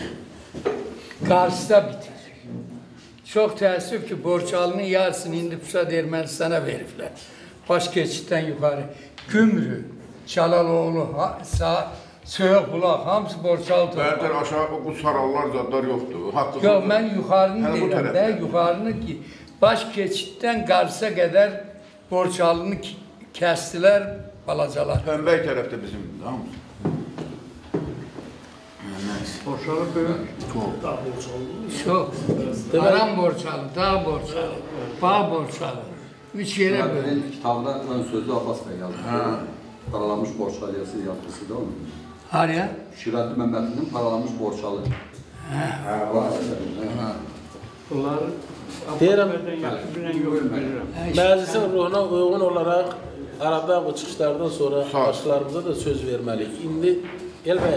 Qarsda bitir. Çox təəssüf ki, Borçalının yarısını indi Pusat Ermənistana veriblər. Baş keçiddən yuxarı. Gümrü, Çalaloğlu, Söyüq Bulaq, hamısı Borçalı torpağı. Bərdən aşağı bu sarallar zadlar yoxdur. Yox, mən yuxarını deyirəm də, yuxarını ki, baş keçiddən Qarsa qədər Borçalını kəstilər balacalar. Pəmbək tərəfdə bizim, hamısı. Borçalı böyük. Çox. Çox. Aram Borçalı, Dağ Borçalı, Bağ Borçalı. Üç yerə bölünür. Kitabda ön sözlü Abbas bəy yazdı. Paralanmış Borçalısı yazdısı da onun. Haraya? Şirətli Məmmədlinin Paralanmış Borçalı. Bunlar Deyirəm, yox, məclisin ruhuna uyğun olaraq arada bu çıxışlardan sonra başlarımıza da söz verməliyik. İndi Elbəy,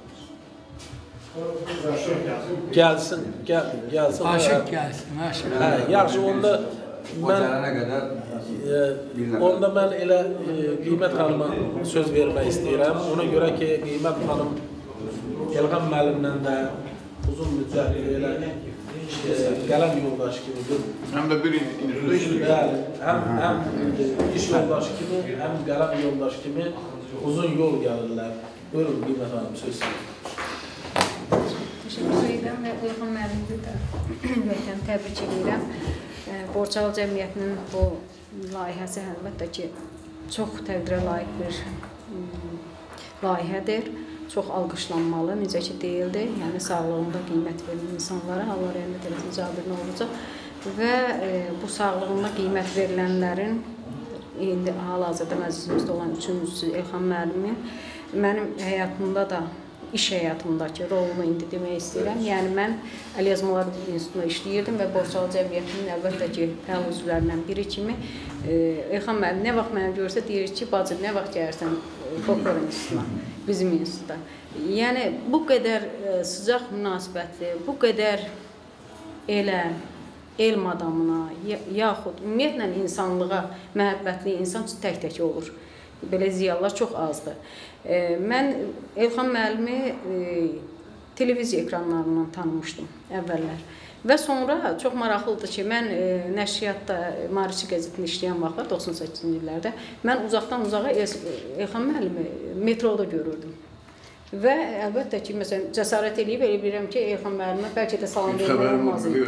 gəlsin, gəl, gəlsin. Aşıq gəlsin, aşıq. Hə, yaxşı, onda O gələnə qədər onda mən elə Qiymət xanıma söz vermək istəyirəm. Ona görə ki, Qiymət xanım Elxan müəllimlə də uzun müddət elə qələm yoldaşı kimidir. Həm də bir institutda işləyir. Bəli, həm, həm iş yoldaşı kimi, həm qələm yoldaşı kimi uzun yol gəlirlər. Buyurun, Qiymət xanım, söz sizin. Teşekkür edirəm və Elxan müəllimi də ürəkdən təbrik edirəm. Borçalı cəmiyyətinin bu layihəsi əlbəttə ki, çox təqdirə layiq bir layihədir. Çox alqışlanmalı, necə ki deyildi. Yəni, sağlığında qiymət verilən insanlara Allah rəhmət eləsin, Cabirin olacaq. Və bu sağlığında qiymət verilənlərin indi hal-hazırda məclisimizdə olan üçüncüsü Elxan müəllimin mənim həyatımda da iş həyatımdakı rolunu indi demək istəyirəm. Yəni, mən Əli Yazmalar İnstitutunda işləyirdim və Borçalı cəmiyyətinin əlbəttə ki, fəal üzvlərindən biri kimi Elxan müəllim nə vaxt mənə görsə, deyir ki, bacım, nə vaxt gəlirsən Folklor İnstitutuna, bizim institutda. Yəni, bu qədər sıcaq münasibətli, bu qədər elə elm adamına, yaxud ümumiyyətlə insanlığa məhəbbətli insan tək-tək olur. Belə ziyalılar çox azdır. Mən Elxan müəllimi televiziya ekranlarından tanımışdım əvvəllər. Və sonra çox maraqlıdır ki, mən nəşriyyatda, Maarifçi qəzetində işləyən vaxtlar, doxsan səkkizinci illərdə, mən uzaqdan uzağa Elxan müəllimi metroda görürdüm. Və əlbəttə ki, məsələn, cəsarət edib elə bilirəm ki, Elxan müəllimə bəlkə də salam vermək olmaz idi.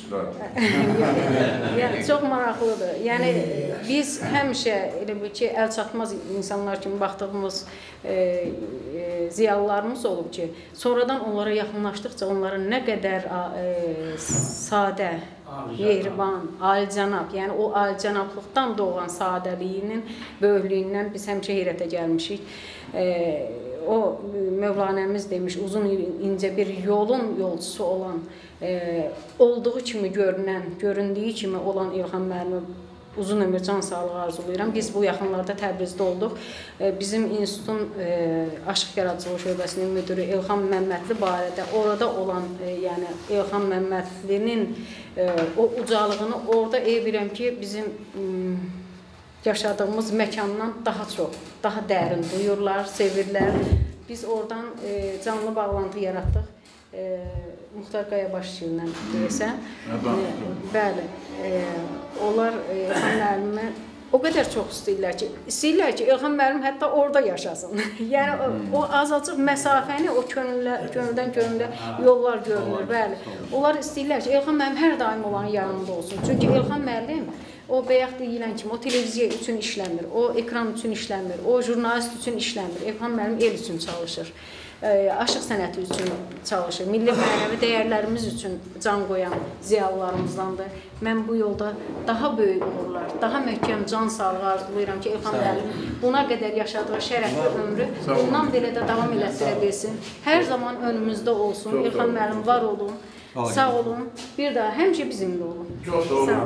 Yəni, çox maraqlıdır. Yəni, biz həmişə elə bil ki, əl çatmaz insanlar kimi baxdığımız ziyalılarımız olub ki, sonradan onlara yaxınlaşdıqca onların nə qədər sadə, yehriban, alicənab, yəni o alicənablıqdan doğan sadəliyinin, böyüklüyündən biz həmişə heyrətə gəlmişik. O, Mövlanəmiz demiş, uzun incə bir yolun yolcusu olan, olduğu kimi görünən, göründüyü kimi olan İlxan müəllimi uzun ömür, can sağlığı arzulayıram. Biz bu yaxınlarda Təbrizdə olduq. Bizim institutun Aşıq Yaradıcılıq şöbəsinin müdürü Elxan Məmmədli barədə orada olan, yəni Elxan Məmmədlinin o ucalığını orada ev bilirəm ki, bizim yaşadığımız məkandan daha çox, daha dərin duyurlar, sevirlər. Biz oradan canlı bağlantı yaratdıq. Muxtar Qayabaşçı ilə deyəsən. Bəli. Onlar Elxan müəllimə o qədər çox istəyirlər ki, istəyirlər ki, Elxan müəllim hətta orada yaşasın. Yəni, o azacıq məsafəni, o könüldən könülə yollar görünür, bəli. Onlar istəyirlər ki, Elxan müəllim hər daim onların yanında olsun. Çünki Elxan müəllim O bayaq deyilən kimi, o televiziya üçün işləmir, o ekran üçün işləmir, o jurnalist üçün işləmir. Elxan müəllim el üçün çalışır, aşıq sənəti üçün çalışır, milli mənəvi dəyərlərimiz üçün can qoyan ziyalılarımızdandır. Mən bu yolda daha böyük uğurlar, daha möhkəm can sağlığı arzulayıram ki, Elxan müəllim buna qədər yaşadığı şərəfli ömrü bundan belə də davam elətdirə bilsin. Hər zaman önümüzdə olsun. Elxan müəllim var olun, sağ olun. Bir daha həmişə bizimlə olun. Çox sağ olun.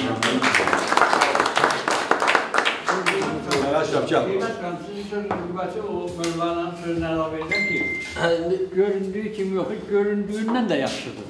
Aşraf can. Sizin sözünüzü o Mövlana'nın sözünü əlavə edən ki, göründüyü kimi yox, göründüyündən də yaxşıdır.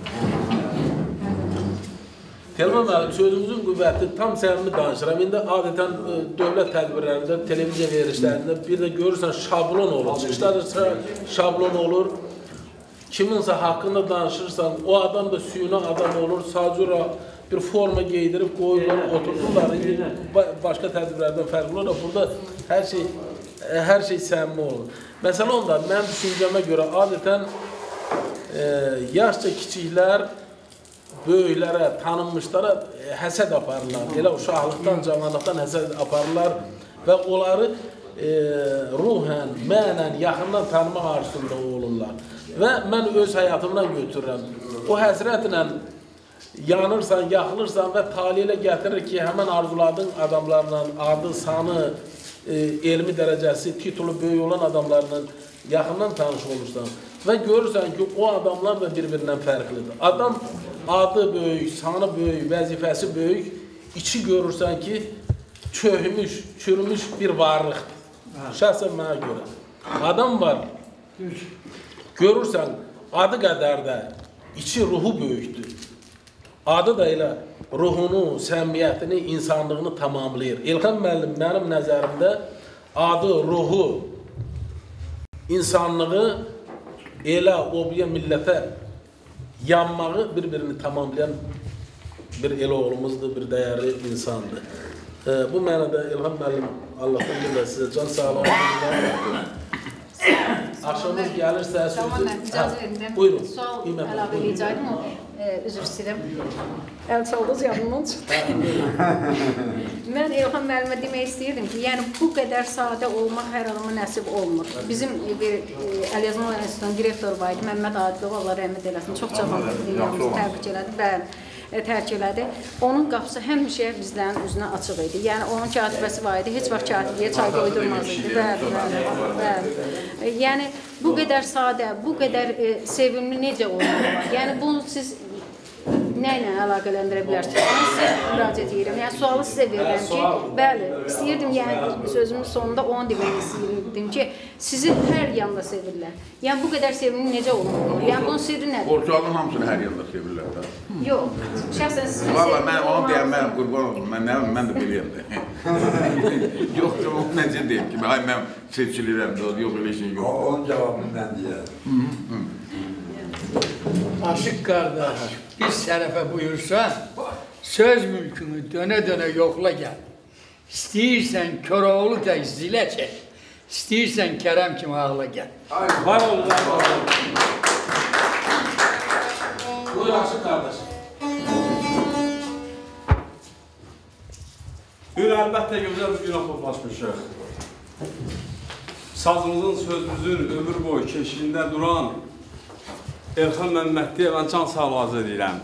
Telman müəllim, sözümüzün qüvvəti tam səmimi danışıram. İndi adətən dövlət tədbirlərində, televiziya verilişlərində bir də görürsən şablon olur. Çıxışlarda şablon olur. Kiminsə haqqında danışırsan, o adam da süyuna adam olur, sadəcə bir forma geydirib qoyurlar, otururlar. Başqa tədbirlərdən fərqli olur. Burada hər şey, hər şey səmimi olur. Məsələn onda, mənim düşüncəmə görə adətən e, yaşca kiçiklər böyüklərə, tanınmışlara həsəd aparırlar. Elə uşaqlıqdan, cavanlıqdan həsəd aparırlar və onları e, ruhən, mənən, yaxından tanımaq arzusunda olurlar. Və mən öz həyatımdan götürürəm. O həsrətlə yanırsan, yaxılırsan və tali ilə gətirir ki, həmən arzuladığın adamlarla adı, sanı, e, elmi dərəcəsi, titulu böyük olan adamlarla yaxından tanış olursan və görürsən ki, o adamlar da bir-birindən fərqlidir. Adam adı böyük, sanı böyük, vəzifəsi böyük, içi görürsən ki, çöhmüş, çürümüş bir varlıqdır. Şəxsən mənə görə. Adam var, görürsən, adı qədər də içi ruhu böyükdür. Adı da elə ruhunu, səmimiyyətini, insanlığını tamamlayır. Elxan müəllim mənim nəzərimdə adı, ruhu, insanlığı elə o bir millətə yanmağı bir-birini tamamlayan bir el oğlumuzdur, bir dəyərli insandır. E, bu mənada Elxan müəllim Allah'tan bilirlər sizə can sağlığı. Akşamınız gəlirsə sözü... Tamam, mən icazə verin. Buyurun. Sual əlavə edəcəydim o. Üzr istəyirəm. Əl çaldınız, yadımdan çıxdı. Mən Elxan müəllimə demək istəyirdim ki, yəni bu qədər sadə olmaq hər adama nəsib olmur. Bizim bir Əlyazmalı İnstitutunun direktoru var idi, Məmməd Adilov, Allah rəhmət eləsin, çox cavan dünyamızı təbrik elədi, bəli, tərk elədi. Onun qapısı həmişə bizlərin üzünə açıq idi. Yəni onun katibəsi var idi, heç vaxt katibəyə çay qoydurmaz idi. Bəli, bəli, bəli. Yəni bu qədər sadə, bu qədər sevimli necə olmalı? Yəni bunu siz nə ilə əlaqələndirə bilərsiniz? Mən sizə müraciət edirəm. Yəni, sualı sizə verirəm ki, bəli, istəyirdim, yəni, sözümün sonunda onu demək istəyirdim ki, sizi hər yanda sevirlər. Yəni, bu qədər sevimli necə olmalı? Yəni, bunun sirri nədir? Portugalın hamısını hər yanda sevirlər də. Yox, şəxsən sizin sevimli... Valla, mən onu deyəm, mən qurban olum, mən də biləyəm də. Yox, o necə deyim ki, mən seçilirəm də, yox, elə şey yox. Onun cavabından deyəm. Aşıq qardaş, bir sərəfə buyursan, söz mülkünü dönə-dönə yoxla gəl. İstəyirsən Köroğlu tək zilə çək, istəyirsən Kərəm kimi ağla gəl. Var olun, var olun. Buyur Aşıq qardaş. Bugün əlbəttə gözəl bir günə toplaşmışıq. Sazımızın, sözümüzün ömür boyu keşiyində duran Elxan Məmmədliyevə can sağlığı arzu edirəm.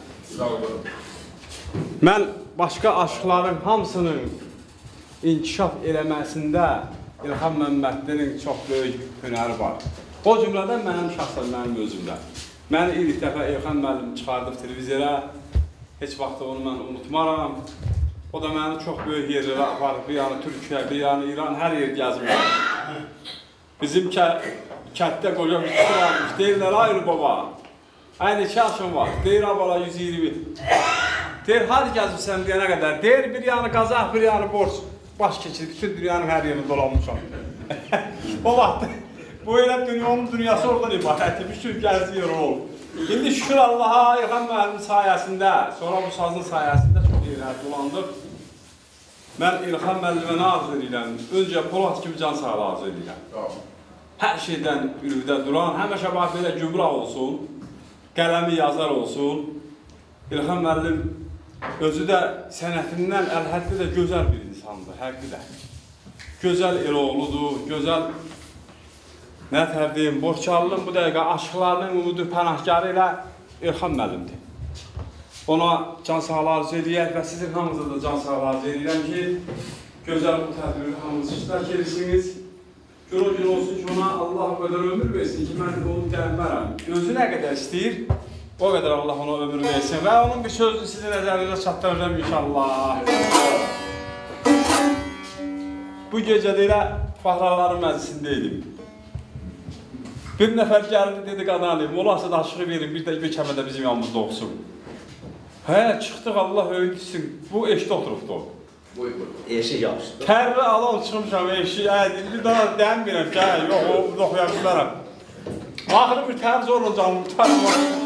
Mən başqa aşıqların hamısının inkişaf eləməsində Elxan Məmmədliyevin çox böyük hünəri var. O cümlədən mənim şəxsən mənim özümdə. Məni ilk dəfə Elxan müəllim çıxardıb televiziyaya, heç vaxt onu mən unutmaram. O da məni çox böyük yerlərə aparıb, bir yanı Türkiyə, bir yanı İran, hər yer gəzmişəm. Bizim kətdə qoca bir tutur almış, deyirlər, hayır baba. Aynı iki yaşım var. Deyir abala yüz iyirmi. Deyir hadi gəzmişsən deyənə qədər. Deyir bir yanı qazaq, bir yanı borç. Baş keçir, bütün dünyanın hər yerini dolanmışam. O vaxt bu elə dünyanın dünyası oradan ibarət etmiş, çünki gəzdiyi yer olub. İndi şükür Allaha, Elxan müəllimin sayəsində, sonra bu sazın sayəsində çox yerlər dolandıq. Mən Elxan müəllimə nə arzu edirəm? Öncə Polat kimi can sağlığı arzu edirəm. Hər şeydən ürüdə duran, həmişə bax belə gümrah olsun. Qələmi yazar olsun. İlxan müəllim özü də sənətindən əlhəddə də gözəl bir insandır, həqiqdə. Gözəl Eloğludur, gözəl, nə tərdim, Borçalının bu dəqiqə aşıqlarının umudu pənahkarı ilə İlham müəllimdir. Ona can sağlığı arzu edəyək və sizin hamınıza da can sağlığı arzu edirəm ki, gözəl bu tədbiri hamınız iştirak edirsiniz. Gün o gün olsun ki, ona Allah o qədər ömür versin ki, mən onu gəlmərəm. Özü nə qədər istəyir, o qədər Allah ona ömür versin və onun bir sözünü sizin nəzərinizə çatdıracağım inşallah. Bu gecədə elə Fahraların məclisindəydim. Bir nəfər gəldi, dedi qadağanıyım, olası da aşığı verin, bir də bir kəmədə bizim yanımızda oxusun. Hə, çıxdıq, Allah öyüdüsün, bu eşdə oturubdu o. Eşi yaxşıdır. Tərli alan çıxmışam, eşi, bir daha dəmirəm ki, hə, yox, o oxuya bilərəm. Axırı bir tərz olacağım, bir tərz olacağım.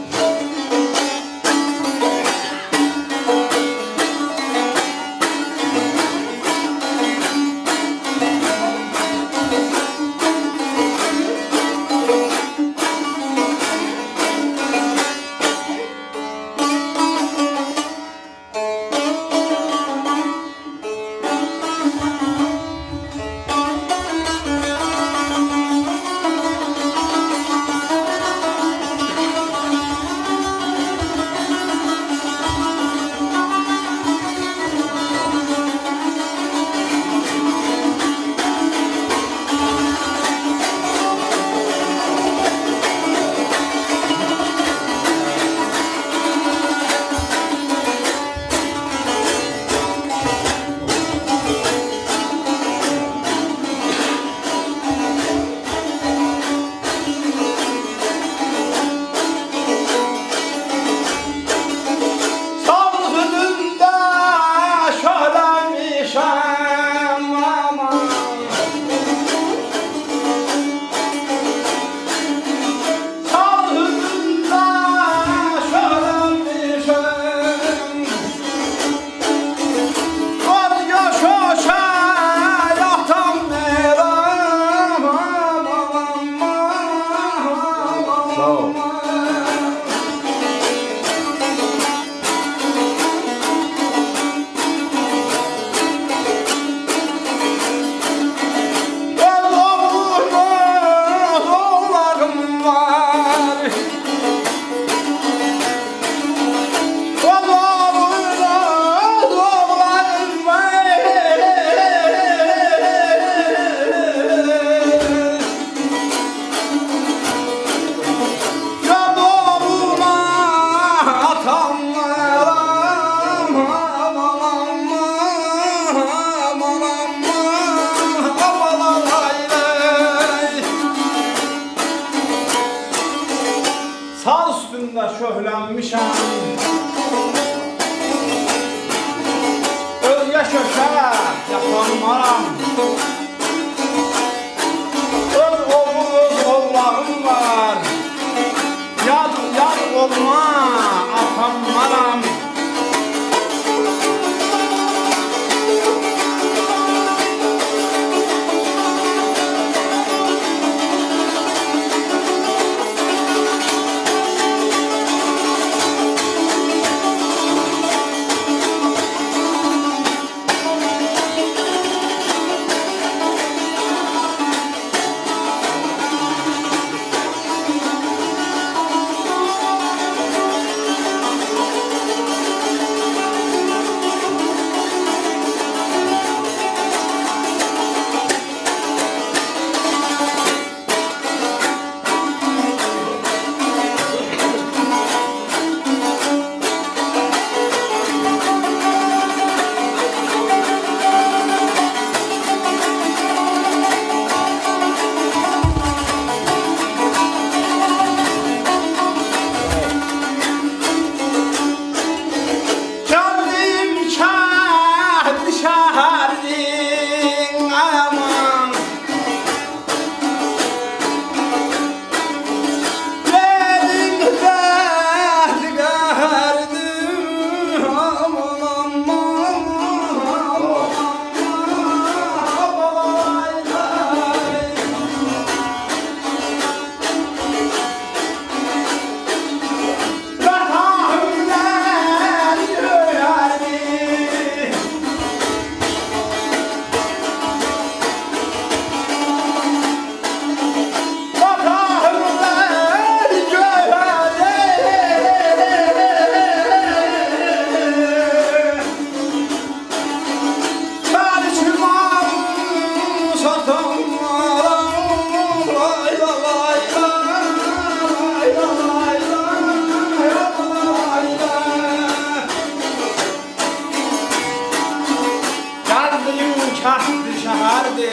şahdi şəhərdi,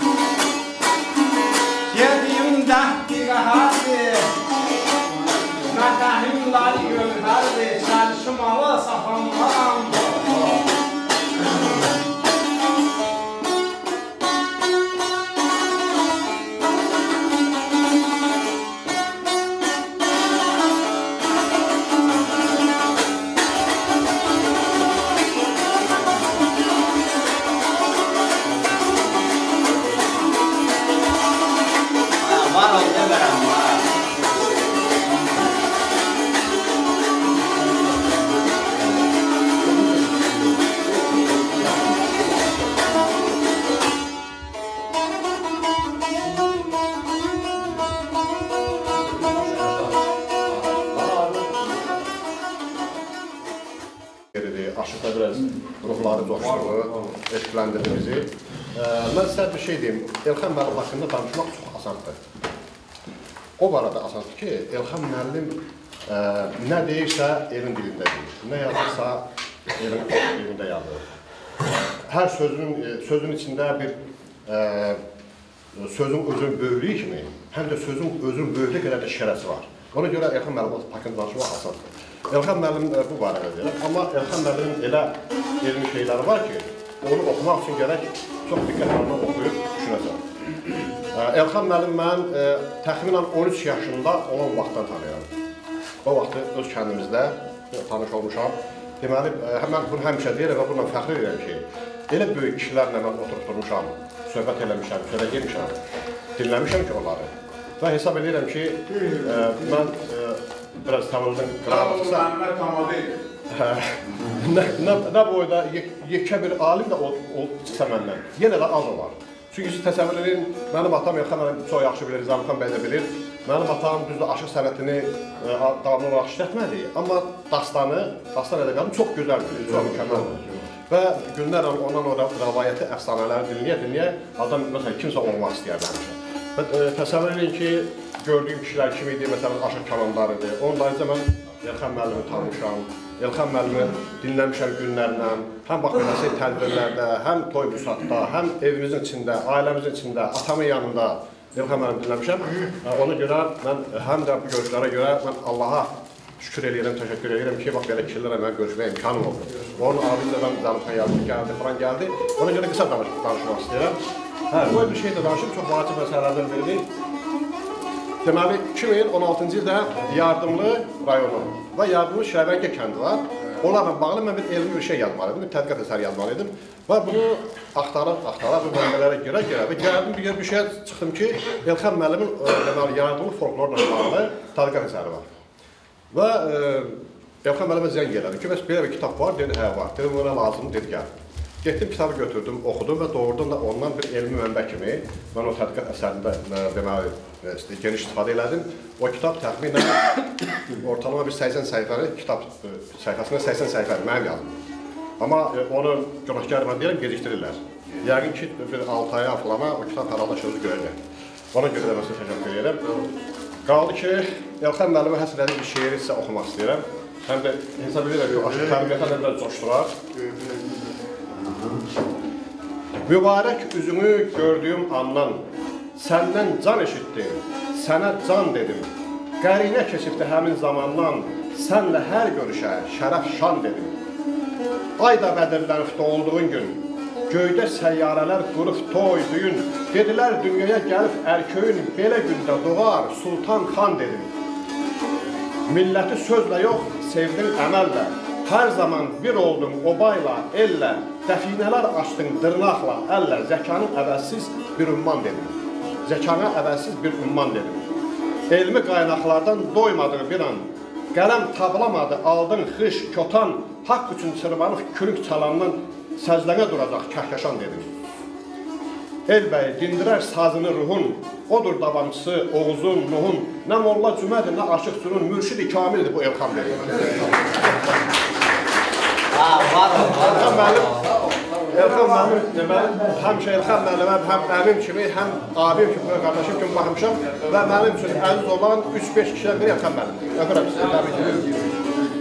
gediyim dəhdi qəhərdi, mətəhim lali gölhərdi, çəlşimalı saxanmaram. Aşıqda biraz ruhları coşduğu, eşqləndirdi bizi. Mən sizə bir şey deyim, Elxan müəllim haqqında danışmaq çox asandır. O barada asandır ki, Elxan müəllim nə deyirsə elin dilində deyir, nə yazırsa elin dilində yazır. Hər sözün, sözün içində bir sözün özün böyüklüyü kimi, həm də sözün özün böyüklüyü qədər də şərəsi var. Ona görə Elxan müəllim haqqında danışmaq asandır. Elxan müəllim bu barədə deyir, amma Elxan müəllimin elə elmi şeyləri var ki, onu oxumaq üçün gərək çox diqqətlə oxuyub düşünəcəm. Elxan müəllim mən təxminən on üç yaşında olan vaxtdan tanıyıram. O vaxtı öz kəndimizdə tanış olmuşam. Deməli, mən bunu həmişə deyirəm və bununla fəxr edirəm ki, elə böyük kişilərlə mən oturub durmuşam, söhbət eləmişəm, söhbət girmişəm, dinləmişəm ki onları. Və hesab edirəm ki, mən biraz tanıdığım qıraqlıqsa, nə boyda yekə bir alim də çıxsa məndən, yenə də az olar. Çünki siz təsəvvür edin, mənim atam Elxan müəllim çox yaxşı bilir, Zəmxan bəy də bilir. Mənim atam düzdür aşıq sənətini davamlı olaraq işlətmədi, amma dastanı, dastan ədəbiyyatını çox gözəl bilir, çox mükəmməldir. Və günlərlə ondan o rəvayəti, əfsanələri dinləyə-dinləyə adam məsələn kimsə olmaq istəyərdi həmişə. Və təsəvvür edin ki, gördüyüm kişilər kim idi, məsələn, Aşıq Kəlandar idi. Onun dayıca mən Elxan müəllimi tanımışam, Elxan müəllimi dinləmişəm günlərlə, həm bax beləsi tədbirlərdə, həm toy büsatda, həm evimizin içində, ailəmizin içində, atamın yanında Elxan müəllimi dinləmişəm. Ona görə mən həm də bu görüşlərə görə mən Allaha şükür edirəm, təşəkkür edirəm ki, bax belə kişilərlə mən görüşməyə imkanım oldu. Onun abimdə mən Zəmxan yazdı, gəldi, falan gəldi. Ona görə qısa danışmaq istəyirəm. Hə, bu bir şey də danışım, çox vacib məsələlərdən biridir. Deməli, iki min on altıncı ildə Yardımlı rayonu və Yardımlı Şirəvəngə kəndi var. Onlarla bağlı mən bir elmi bir şey yazmalıydım, bir tədqiqat əsəri yazmalıydım. Və bunu axtarıb, axtarıb, bu mənbələrə görə görə və gəldim bir bir şeyə çıxdım ki, Elxan müəllimin Yardımlı folklorla bağlı tədqiqat əsəri var. Və Elxan müəllimə zəng elədim ki, belə bir kitab var, dedi, hə var, dedim, ona lazımdır, dedi, gəl. Getdim, kitabı götürdüm, oxudum və doğrudan da ondan bir elmi mənbə kimi mən o tədqiqat əsərində deməli geniş istifadə elədim. O kitab təxminən ortalama bir səksən səhifəli kitab səhifəsində səksən səhifəli mənim yazdım. Amma onu günahkar mən deyirəm, gecikdirirlər. Yəqin ki, bir altı aya aflama o kitab herhalde sözü görəcək. Ona görə də mən sizə təşəkkür edirəm. Qaldı ki, Elxan müəllimi həsr edib bir şeiri sizə oxumaq istəyirəm. Həm də hesab edirəm, aşıq təbliğata da biraz coşdurar. Mübarək üzünü gördüyüm andan, səndən can eşitdim, sənə can dedim. Qərinə keçibdi həmin zamandan, sənlə hər görüşə şərəf şan dedim. Ayda bədirlənib doğulduğun gün, göydə səyyarələr qurub toy düyün, dedilər dünyaya gəlib ərköyün, belə gündə doğar Sultan Xan dedim. Milləti sözlə yox, sevdin əməllə, hər zaman bir oldun obayla, ellə, dəfinələr açdın dırnaqla, əllə, zəkanın əvəzsiz bir ümman dedim. Zəkana əvəzsiz bir ümman dedim. Elmi qaynaqlardan doymadığı bir an, qələm tablamadı, aldın xış, kötan, haqq üçün çırmanıq külük çalandan səzdənə duracaq kəhkəşan dedim. El bəy, dindirər sazını ruhun, odur davamçısı Oğuzun, Nuhun, nə Molla Cümədir, nə Aşıq Cünun, mürşid-i kamildir bu Elxan dedim. Elxan müəllim, Elxan müəllim, deməli, həmişə Elxan müəllimə həm əmim kimi, həm abim kimi, qardaşım kimi baxmışam və mənim üçün əziz olan üç beş kişidən biri Elxan müəllimdir. Öpürəm sizi, təbii ki.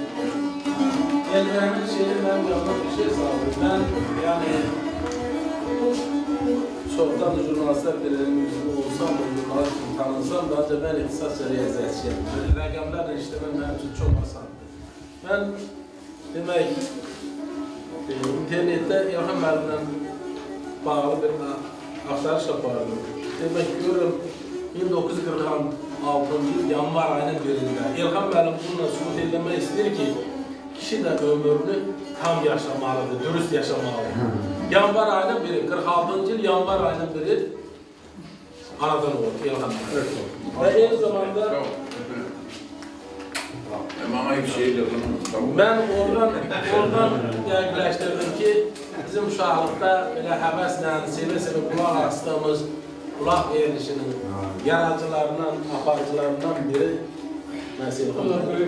Elbəmin şeyi mənim yanıma bir şey sağlayır. Mən, yəni, çoxdan da jurnalistlər birinin üzvü olsam da, jurnalist kimi tanınsam da, ancaq mən ixtisasca riyaziyyatçıyam. Rəqəmlərlə işləmək mənim üçün çox asandır. Mən demək, internetdə İlham müəllimlə bağlı bir axtarış apardım. Demək, görürüm, min doqquz yüz qırx altıncı il yanvar ayının birində İlham müəllim bununla sübut edilmək istəyir ki, kişi də ömrünü tam yaşamalıdır, dürüst yaşamalıdır. Yanvar ayının biri, qırx altıncı il yanvar ayının biri anadan olur, İlham müəllim. Və eyni zamanda mən oradan, oradan dəqiqləşdirdim ki, bizim uşaqlıqda belə həvəslə, sevə-sevə qulaq astığımız qulaq verilişinin yaradıcılarından, aparıcılarından biri məhz İlham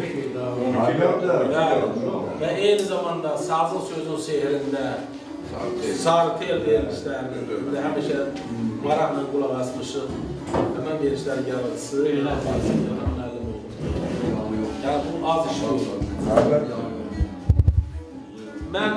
müəllim. Və eyni zamanda Sazın Sözün Sehrində, Sarı Tel verilişlərinin həmişə maraqla qulaq asmışıq. Həmən verilişlərin yaradıcısı İlham müəllim oldu. Yəni bu az iş oldu. Mən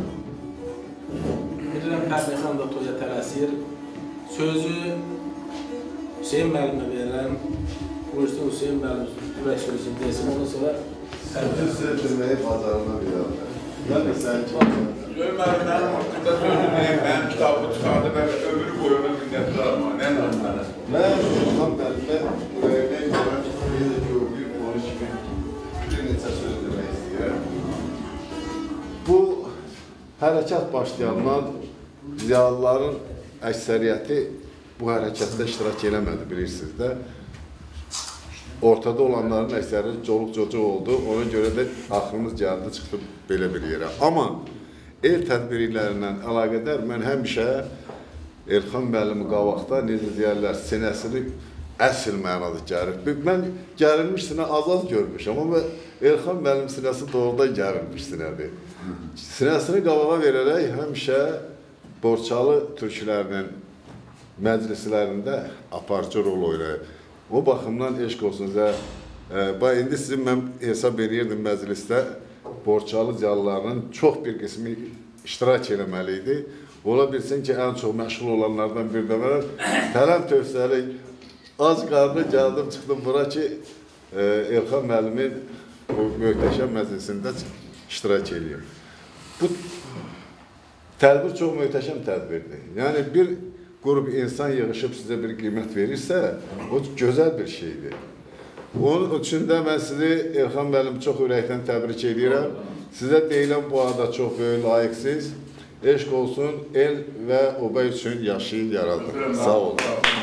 bilirəm Pərbəyxan da toya tələsir. Sözü Hüseyin müəllimə verirəm. Buyursun Hüseyin müəllim ürək sözünü desin. Ondan sonra Bütün söz deməyi bazarına verirəm. Mən də sən kimsən? Hüseyin müəllim mənim haqqında sözü deyib, mənim kitabı çıxardı, mən ömrü boyuna minnətdarım. Nə nazarım? Mən İlham müəllimə ürəyimdən gələn bir gördüyüm onu kimi bir neçə söz demək istəyirəm. Bu hərəkat başlayandan ziyalıların əksəriyyəti bu hərəkətdə iştirak eləmədi, bilirsiniz də. Ortada olanların əksəriyyəti coluq-cocuq oldu, ona görə də axırımız gəldi, çıxdı belə bir yerə. Amma el tədbirlərindən əlaqədar mən həmişə İlham müəllimi qabaqda, necə deyərlər, sinəsini əsl mənada gəlib. Mən gərilmiş sinə az-az görmüşəm, amma İlham müəllim sinəsi doğrudan gərilmiş sinədir. Sinəsini qabağa verərək həmişə Borçalı türklərinin məclislərində aparıcı rol oynayıb. O baxımdan eşq olsun sizə. İndi sizin mən hesab edirdim məclisdə Borçalı ziyalılarının çox bir qismi iştirak eləməli idi. Ola bilsin ki, ən çox məşğul olanlardan bir də mənəm. Tələm tövsəli az qarnı gəldim, çıxdım bura ki, İlham müəllimin bu möhtəşəm məclisində iştirak edeyim. Bu tədbir çox möhtəşəm tədbirdir. Yəni, bir qrup insan yığışıb sizə bir qiymət verirsə, o gözəl bir şeydir. Onun üçün də mən sizi, İlham müəllim, çox ürəkdən təbrik edirəm. Sizə deyilən bu arada çox böyük layiqsiz. Eşq olsun, el və oba üçün yaşayın, yaradır. Sağ olun.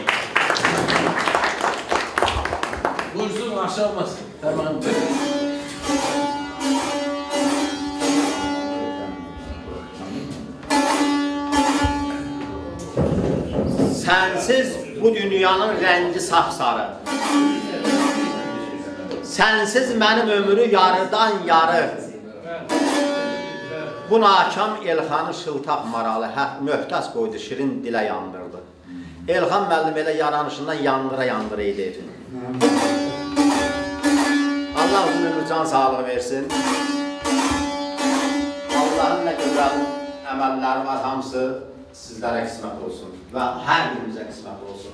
Buyursun, aşağı olmasın. Tamam. Sənsiz bu dünyanın rəngi sapsarı. Sənsiz mənim ömrü yarıdan yarı. Bu nakam Elxanı şıltaq maralı, möhtəz qoydu, şirin dilə yandırdı. Elxan müəllim elə yaranışından yandıra-yandıra edir. Allah uzun ömür can sağlığı versin. Allahın nə gözəl əməlləri var, hamısı sizlərə qismət olsun və hər birimizə qismət olsun.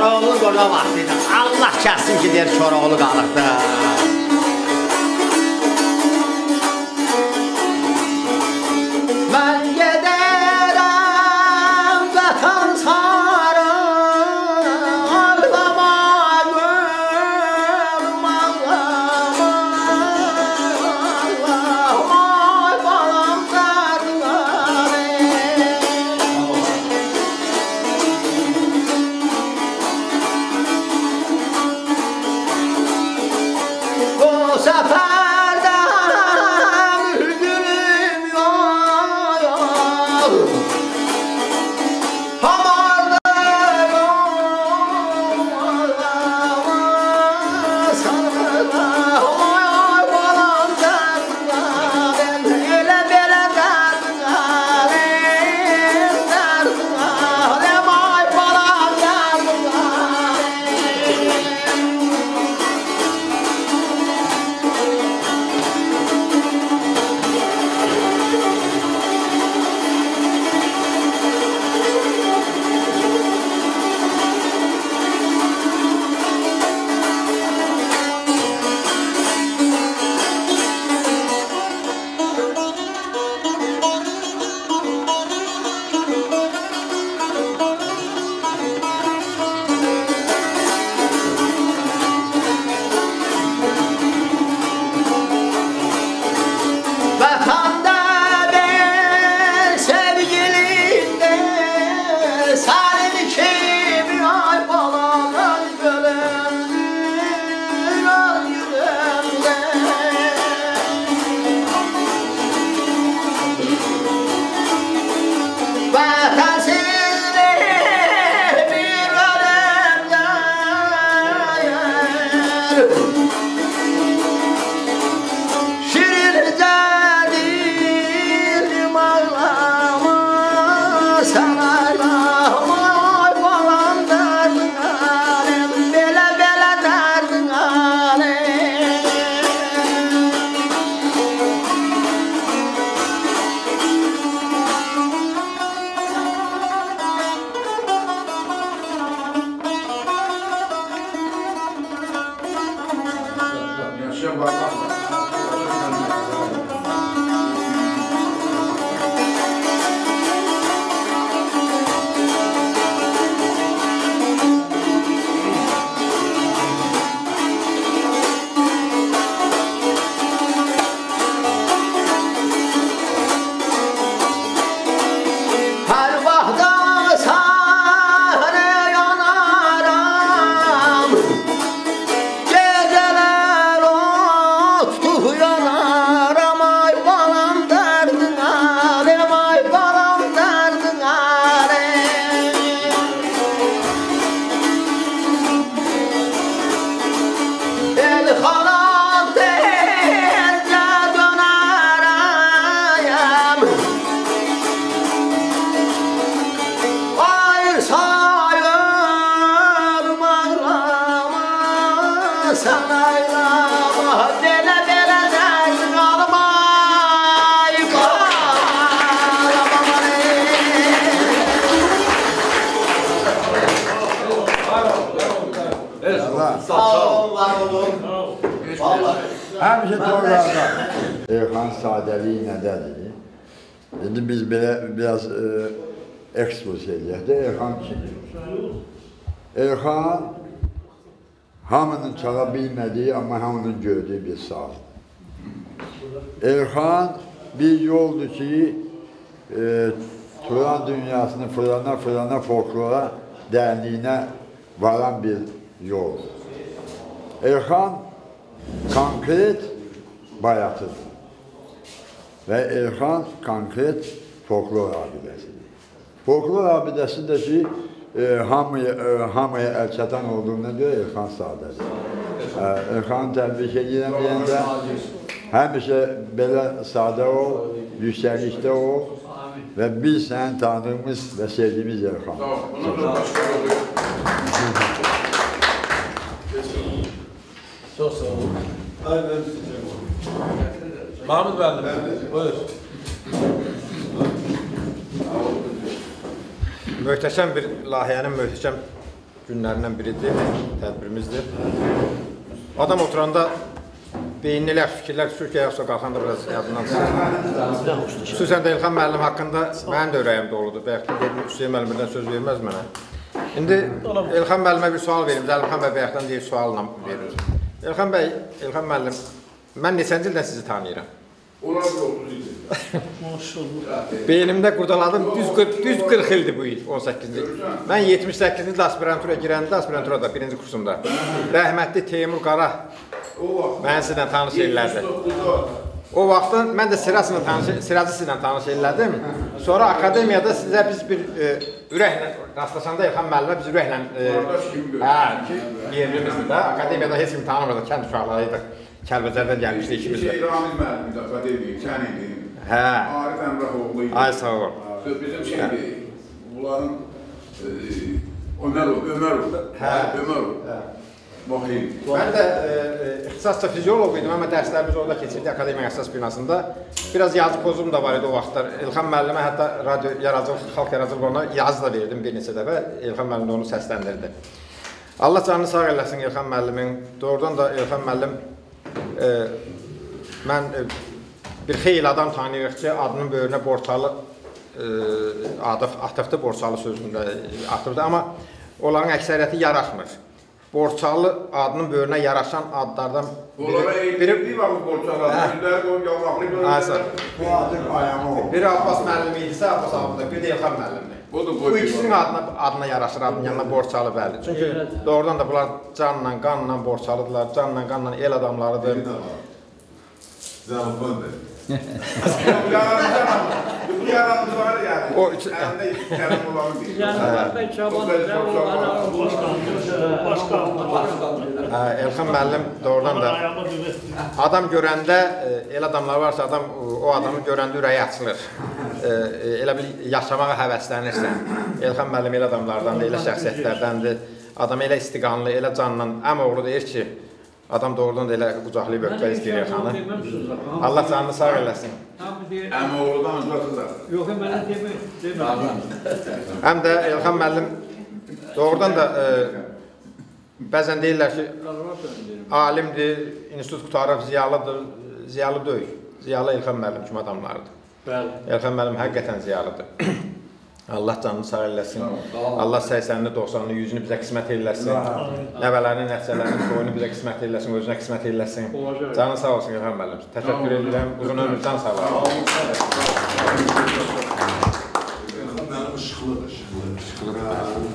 Koroğlu qoca vaxtıydı. Allah kəssin ki, deyir Koroğlu qalıqdı. Mən gedərəm vətən sarı, ağlama gülüm, ağlama, ağlama, ay balam dərdiləri. Bu səfərdə gülüm yox, hamarda yox, sarıda, ay balam dərdilərim, elə belə dərdilərim, dərdilərim, ay balam dərdilərim. Vatanda bir sevgilinde, senin kimi ay balam özgürümdür, özgürümde. Vatansızlık bir ölümdür. Şirin zəlim ağlama, sən ağlama, ay balam dərdinəlim, belə-belə dərdinəlim. Hər vaxtda sənə yanaram, gecələr otluq yanaram, ay balam dərdinəlim, ay balam dərdinəlim. Elxanam tezcə dönərəm, ay sayırım ağlama, sən ağlama, belə-belə dərdin alma, ay balam. Sağ olun, var olun. Vallahi. Həmişə toylarda Elxan sadəliyi nədədir? İndi biz belə biraz e, ekskurs edək də Elxan kimdir? Elxan hamının çala bilmədiyi, amma hamının gördüyü bir sazdır. Elxan bir yoldur ki, e, Turan dünyasını fırlana fırlana folklora dərliyinə varan bir yol. Elxan konkret bayatıdır. Və Elxan konkret folklor abidəsidir. Folklor abidəsi də ki, e, hamıya, e, hamıya əl çatan olduğuna görə Elxan sadədir. E, Elxanı təbrik edirəm deyəndə, həmişə belə sadə ol, yüksəlikdə ol və biz sənin tanıdığımız və sevdiyimiz Elxan. Çox sağ olun. Mahmud müəllim, buyur. Möhtəşəm bir layihənin möhtəşəm günlərindən biridir, tədbirimizdir. Adam oturanda beyninə elə fikirlər düşür ki, yoxsa qalxanda biraz yadından çıxır. Xüsusən də İlxan müəllim haqqında mənim də ürəyim doludur. Bəyək də dedim, Hüseyin müəllimdən söz verməz mənə. İndi İlxan müəllimə bir sual verim. İlxan bəy bəyəkdən deyir, sualla verir. İlxan bəy, İlxan müəllim, mən neçənci ildən sizi tanıyıram? Onlar otuz ildir. Beynimdə qurdaladım, düz qırx ildir bu il, on səkkizinci il. Mən yetmiş səkkizinci ildə aspirantura girəndə, aspiranturada birinci kursumda, rəhmətli Teymur Qara mən sizlə tanış elədi. O vaxtdan mən də Siracı sizlə tanış elədim. Sonra akademiyada sizə biz bir ürəklə rastlaşanda İlxan müəllimə biz ürəklə yerimizdir də. Akademiyada heç kim tanımırdı, kənd uşaqlarıydıq. Kəlbəcərdən gəlmişdi ikimiz də. Ramiz müəllimdir, akademiyik, sən idi. Hə. Arif Əmrahoğlu idi. Ay, sağ ol. Bizim şeydir, bunların Ömərov, Ömərov, Ömərov. Mən də ixtisasca fizioloq idim, amma dərslərimiz orada keçirdi, akademiya əsas binasında. Biraz yazı pozum da var idi o vaxtlar. İlxan müəllimə hətta radio yaradıcılıq, xalq yaradıcılığına yazı da verdim bir neçə dəfə. İlxan müəllim də onu səsləndirdi. Allah canını sağ eləsin İlxan müəllimin. Doğrudan da İlxan müəllim mən bir xeyli adam tanıyırıq ki, adının böyrünə Borçalı atıfdır, Borçalı sözündə atıfdır, amma onların əksəriyyəti yaraşmır. Borçalı adının böyrünə yaraşan adlardan biri var bu Borçalı adını. Bu adın ayağımı oldu. Biri Abbas müəllim idisə, Abbas abıdır, biri də İlxan müəllimdir. Bu ikisinin adına yaraşır, adının yanına Borçalı bəli. Çünki doğrudan da bunlar canla, qanla Borçalıdırlar, canla, qanla el adamlarıdır. Zalfandır. Bu yaramız var yani. O əlində kələm olanı deyil. Elxan müəllim doğrudan da adam görəndə, el adamlar varsa adam o adamı görəndə ürəyi açılır. Elə bil yaşamağa həvəslənirsən. Elxan müəllim el adamlardandır, elə şəxsiyyətlərdəndir. Adam elə istiqanlı, elə canla. Əmoğlu deyir ki, adam doğrudan da elə qucaqlayıb öpmək istəyir Elxanı. Allah canını sağ eləsin. Əmoğludan uzatırlar. Yox, mənə demək. Həm də Elxan müəllim doğrudan da bəzən deyirlər ki, alimdir, institut qutarıb, ziyalıdır, ziyalı deyil. Ziyalı Elxan müəllim kimi adamlardır. Elxan müəllim həqiqətən ziyalıdır. Allah canını sağ eləsin. Allah səksənini, doxsanını, yüzünü bizə qismət eləsin. Nəvələrini, nəticələrini, soyunu bizə qismət eləsin, özünə qismət eləsin. Canı sağ olsun İlxan müəllim. Təşəkkür edirəm. Uzun ömür, can sağ olun. İlxan müəllim şıxlıdır, şıxlıdır.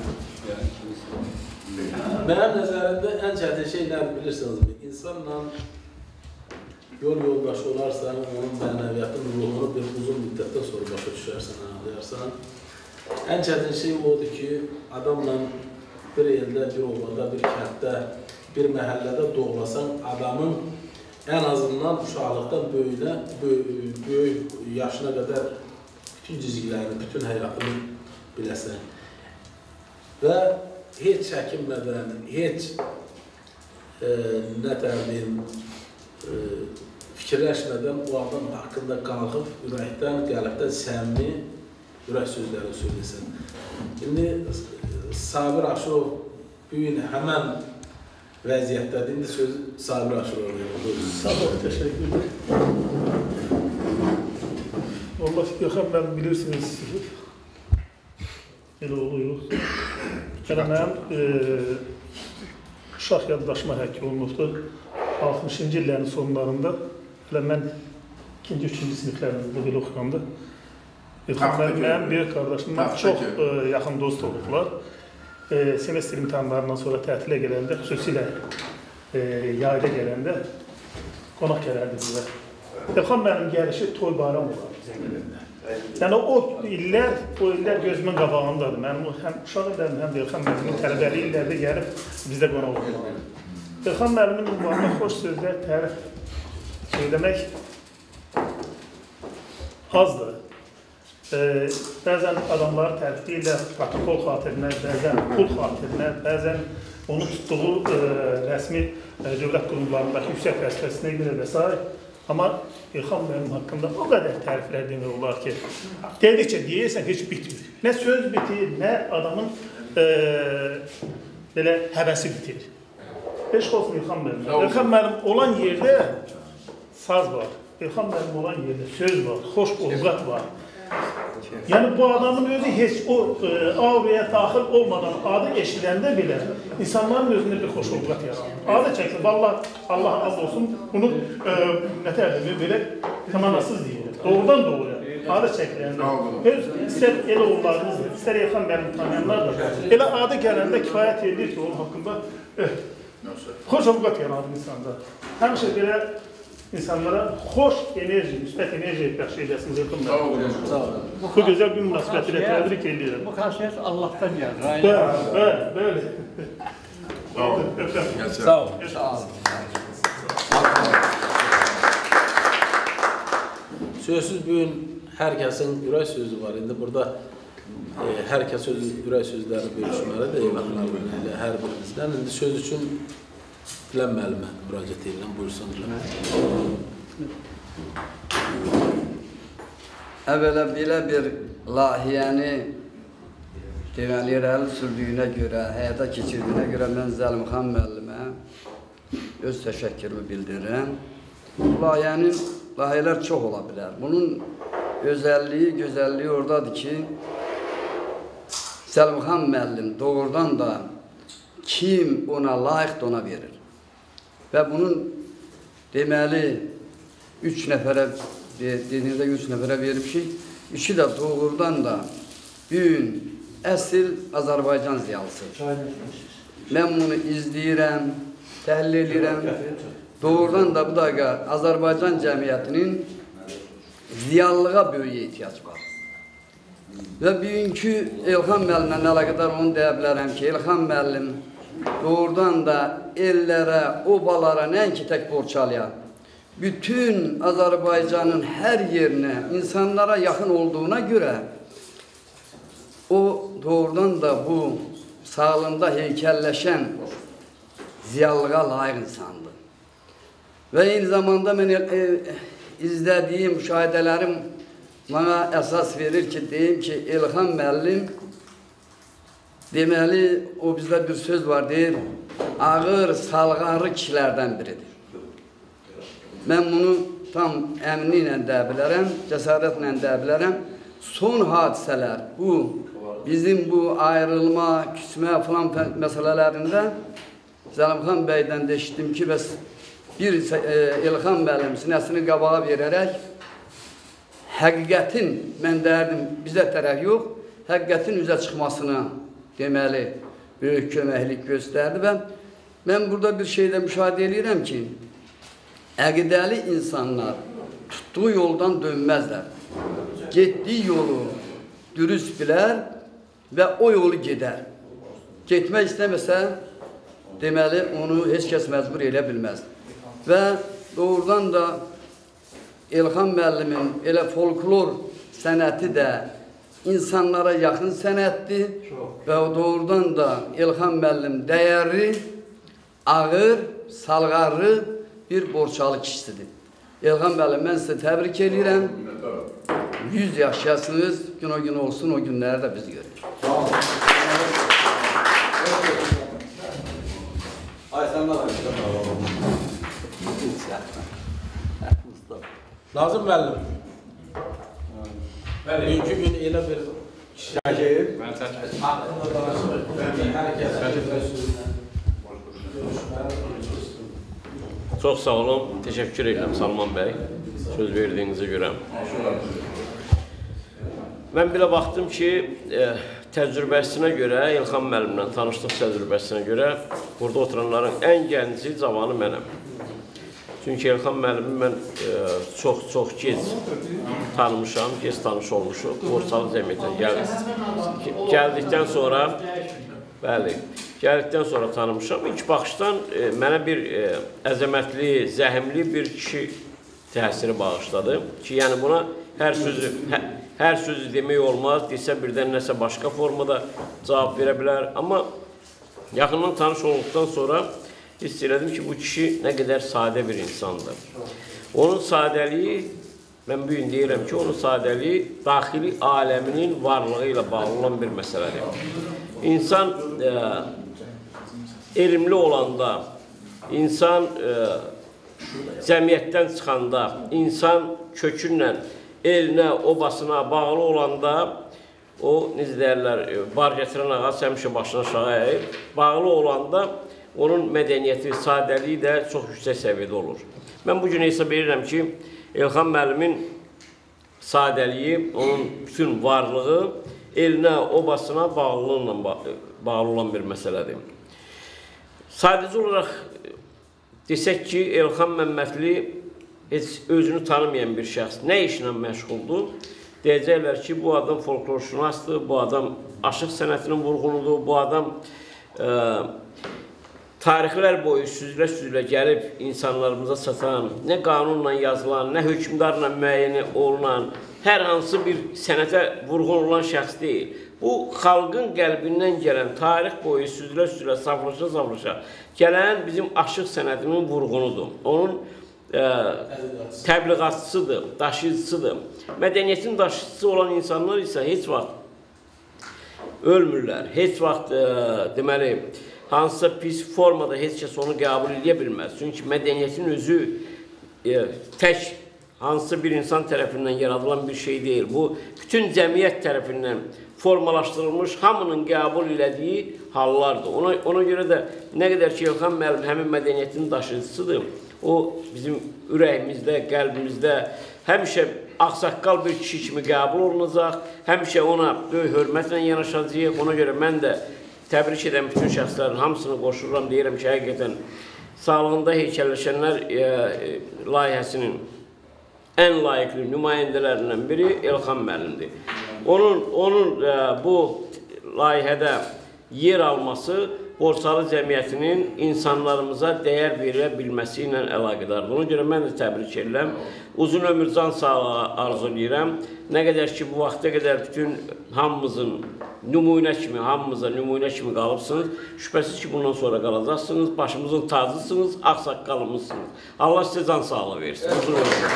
Mənim nəzərimdə ən çətin şey nədir bilirsiniz? İnsanla yol yoldaşı olarsan, onun mənəviyyatın ruhunu bir uzun müddətdən sonra başa düşərsən, anlayarsan. Ən çətin şey odur ki, adamla bir eldə, bir ovada, bir kənddə, bir məhəllədə doğulasan, adamın ən azından uşaqlıqdan böyüyə, böyük yaşına qədər bütün cizgilərini, bütün həyatını biləsən. Və heç çəkinmədən, heç nə tərdim, fikirləşmədən o adam haqqında qalxıb, ürəkdən, qəlbdən səmimi ürək sözlərini söyləsən. İndi Sabir Aşırov bu gün həmən vəziyyətdədir. İndi sözü Sabir Aşırov verir. Sağ ol, təşəkkür ederim. Allah İlxan müəllim bilirsiniz, elə oluyor. Hələ mənim uşaq yaddaşıma həkk olunubdur. altmışıncı illərin sonlarında, hələ mən ikinci, üçüncü siniflərimizdə belə oxuyanda, İlxan müəllim mənim bir qardaşımla çox yaxın dost olublar. Semestr imtahanlarından sonra tətilə gələndə, xüsusilə yayda gələndə qonaq gələrdi bizə. İlxan müəllim gəlişi toy bayram olardı bizə gələndə. Yəni o illər, o illər gözümün qabağındadır. Mənim həm uşaq illərim, həm də İlxan müəllimin tələbəli illərdə gəlib bizdə qonaq olurdu. İlxan müəllimin ünvanına xoş sözlər, tərif söyləmək azdır. Bəzən adamları tərifləyirlər protokol xatirinə, bəzən pul xatirinə, bəzən onu tutduğu rəsmi dövlət qurumlarındakı yüksək vəzifəsinə görə və s. Amma İlxan müəllim haqqında o qədər təriflər demək olar ki, dedikcə deyirsən, heç bitmir. Nə söz bitir, nə adamın belə həvəsi bitir. Eşq olsun İlxan müəllim. İlxan müəllim olan yerdə saz var. İlxan müəllim olan yerdə söz var, xoş ovqat var. Yəni bu adamın özü heç o e, auraya daxil olmadan adı eşiləndə belə insanların özündə bir xoş ovqat yaranır. Adı çəksin, vallahi Allah az olsun bunu e, nətərdir, belə təmanasız deyilir. Doğrudan doğruya adı çəkiləndə. Öz istər elə oğullarınızdır, istər İlxan müəllim tanıyanlardır. Elə adı gələndə kifayət edir ki, onun haqqında e, xoş ovqat yaranır insanda. Həmişə belə insanlara xoş enerji, müsbət enerji bəxş edəsiniz İlxan müəllim. Sağ olun. Bu gözəl bir münasibətilə təbrik edirəm. Bu xasiyyət Allahdan gəlir. Bəli, bəli. Sağ olun. Sağ olun. Sağ olun. Sözsüz bugün hər kəsin ürək sözü var. İndi burada e, hər kəs öz ürək sözləri bölüşməlidir İlxan müəllim ilə hər birimizdən. İndi söz üçün Bilən müəllimə müraciət edirəm, buyursun. Əvvəla belə bir layihəni deməli irəli sürdüyünə görə, həyata keçirdiyinə görə mən Zəlimxan müəllimə öz təşəkkürümü bildirirəm. Layihənin, layihələr çox ola bilər. Bunun özəlliyi, gözəlliyi oradadır ki, Zəlimxan müəllim doğrudan da kim ona layiqdir ona verir. Və bunun deməli üç nəfərə, dediyində üç nəfərə vermişik. İki də doğrudan da gün əsl Azərbaycan ziyalısıdır. Mən bunu izləyirəm, təhlil edirəm. Doğrudan da bu dəqiqə Azərbaycan cəmiyyətinin ziyalılığa böyük ehtiyac var. Və bugünkü İlxan müəllimlə əlaqədar onu deyə bilərəm ki, İlxan müəllim doğrudan da ellərə, obalara, nəinki tək Borçalıya, bütün Azərbaycanın hər yerinə, insanlara yaxın olduğuna görə o doğrudan da bu sağlığında heykəlləşən ziyallığa layiq insandır. Və eyni zamanda mən e, izlədiyim müşahidələrim bana əsas verir ki, deyim ki, İlxan müəllim deməli, o bizdə bir söz var, deyir, ağır, salğarlı kişilərdən biridir. Mən bunu tam əminliklə deyə bilərəm, cəsarətlə deyə bilərəm. Son hadisələr, bu, bizim bu ayrılma, küsmə falan məsələlərində Zəlimxan bəydən də eşitdim ki, bəs bir e, İlxan müəllim sinəsini qabağa verərək həqiqətin, mən deyərdim, bizə tərəf yox, həqiqətin üzə çıxmasına deməli, böyük köməklik göstərdi və mən burada bir şeydə müşahidə edirəm ki, əqidəli insanlar tutduğu yoldan dönməzlər. Getdiyi yolu dürüst bilər və o yolu gedər. Getmək istəməsə, deməli, onu heç kəs məcbur elə bilməz. Və doğrudan da İlxan müəllimin elə folklor sənəti də insanlara yaxın sənətdir və doğrudan da İlxan müəllim dəyərli, ağır, salğarlı bir Borçalı kişisidir. İlxan müəllim, mən sizə təbrik edirəm. yüz yaşayasınız, gün o gün olsun, o günləri də biz görürük. Nazım müəllim. Bugünkü gün elə bir şəkil. Mən çəkir. Çox sağ olun, təşəkkür edirəm Salman bəy, söz verdiyinizə görə. Mən belə baxdım ki, e, təcrübəsinə görə, İlxan müəllimlə tanışlıq təcrübəsinə görə burada oturanların ən gənci cavanı mənəm. Çünki İlxan müəllimi mən çox-çox e, gec tanımışam, gec tanış olmuşuq. Borçalı cəmiyyətə gəldik. Gəldikdən sonra, bəli, gəldikdən sonra tanımışam. İlk baxışdan e, mənə bir e, əzəmətli, zəhimli bir kişi təsiri bağışladı. Ki, yəni buna hər sözü, hə, hər sözü demək olmaz, desə birdən nəsə başqa formada cavab verə bilər. Amma yaxından tanış olduqdan sonra hiss elədim ki, bu kişi nə qədər sadə bir insandır. Onun sadəliyi, mən bu gün deyirəm ki, onun sadəliyi daxili aləminin varlığı ilə bağlı olan bir məsələdir. İnsan e, elmli olanda, insan e, cəmiyyətdən çıxanda, insan kökünlə, elinə, obasına bağlı olanda, o, necə deyərlər, bar gətirən ağac həmişə başına aşağı əyir, bağlı olanda onun mədəniyyəti, sadəliyi də çox yüksək səviyyədə olur. Mən bugün hesab edirəm ki, Elxan müəllimin sadəliyi, onun bütün varlığı elinə, obasına bağlılığına bağlı olan bir məsələdir. Sadəcə olaraq desək ki, Elxan Məmmədli heç özünü tanımayan bir şəxs nə işlə məşğuldur? Deyəcəklər ki, bu adam folklorşünasdır, bu adam aşıq sənətinin vurğunudur, bu adam e, tarixlər boyu süzülə-süzülə gəlib insanlarımıza çatan, nə qanunla yazılan, nə hökmdarla müəyyəni olunan, hər hansı bir sənətə vurğun olan şəxs deyil. Bu, xalqın qəlbindən gələn, tarix boyu süzülə-süzülə, saflaşa-saflaşa gələn bizim aşıq sənətinin vurğunudur. Onun e, təbliğatçısıdır, daşıyıcısıdır. Mədəniyyətin daşıyıcısı olan insanlar isə heç vaxt ölmürlər, heç vaxt e, deməli, hansısa pis formada heç kəs onu qəbul edə bilməz. Çünki mədəniyyətin özü e, tək hansısa bir insan tərəfindən yaradılan bir şey deyil. Bu, bütün cəmiyyət tərəfindən formalaşdırılmış, hamının qəbul elədiyi hallardır. Ona, ona görə də nə qədər ki, Elxan müəllim həmin mədəniyyətin daşıyıcısıdır, o bizim ürəyimizdə, qəlbimizdə həmişə ağsaqqal bir kişi kimi qəbul olunacaq, həmişə ona böyük hörmətlə yanaşacaq. Ona görə mən də təbrik edən bütün şəxslərin hamısını qoşururam, deyirəm ki, həqiqətən sağlığında heykəlləşənlər e, e, layihəsinin ən layiqli nümayəndələrindən biri Elxan müəllimdir. Onun, onun e, bu layihədə yer alması Borçalı cəmiyyətinin insanlarımıza dəyər verə bilməsi ilə əlaqədardır. Ona görə mən də təbrik edirəm. Uzun ömür, can sağlığı arzu edirəm. Nə qədər ki, bu vaxta qədər bütün hamımızın nümunə kimi, hamımıza nümunə kimi qalıbsınız. Şübhəsiz ki, bundan sonra qalacaqsınız. Başımızın tacısınız, ağsaqqalımızsınız. Allah sizə can sağlığı versin. Uzun ömür.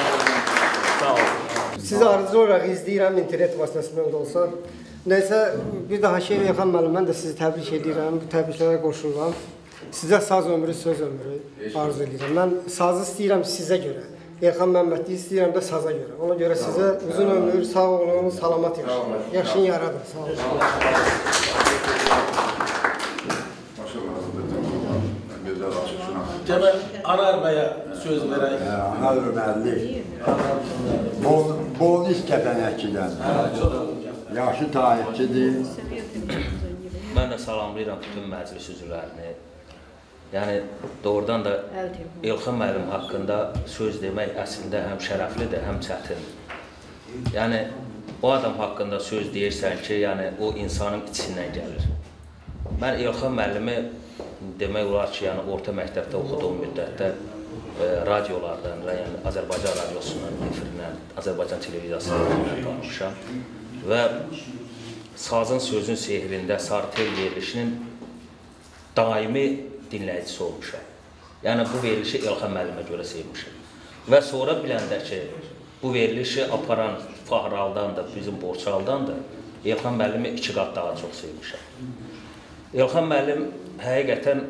Sağ olun. Sizi ardıcı olaraq izləyirəm, internet vasitəsindən də olsa. Nəysə, bir daha şey Elxan müəllim, mən də sizi təbrik edirəm, bu təbriklərə qoşuluram. Sizə saz ömrü, söz ömrü arzu edirəm. Mən sazı istəyirəm sizə görə. Elxan Məmmədli istəyirəm də saza görə. Ona görə sizə uzun ömür, sağ olun, salamat yaşayın. Yaşın yaradır, sağ olun. Cəbəl Anar bəyə söz verək. Anar Ömərli. Bonis Kəpənəkçidən. Yaxşı tarixçidir. Mən də salamlayıram bütün məclis üzvlərini. Yəni, doğrudan da Elxan müəllim haqqında söz demək əslində həm şərəflidir, həm çətindir. Yəni, o adam haqqında söz deyirsən ki, yəni, o insanın içindən gəlir. Mən Elxan müəllimi demək olar ki, yəni, orta məktəbdə oxuduğum müddətdə e, radiolardan, yəni Azərbaycan radiosundan, efirindən, Azərbaycan televiziyasından tanışmışam. Və sazın sözün sehrində Sartel verilişinin daimi dinləyicisi olmuşam. Yəni, bu verilişi Elxan müəllimə görə sevmişim. Və sonra biləndə ki, bu verilişi aparan Fahraldan da, bizim Borçaldan da Elxan müəllimi iki qat daha çox sevmişəm. Elxan müəllim həqiqətən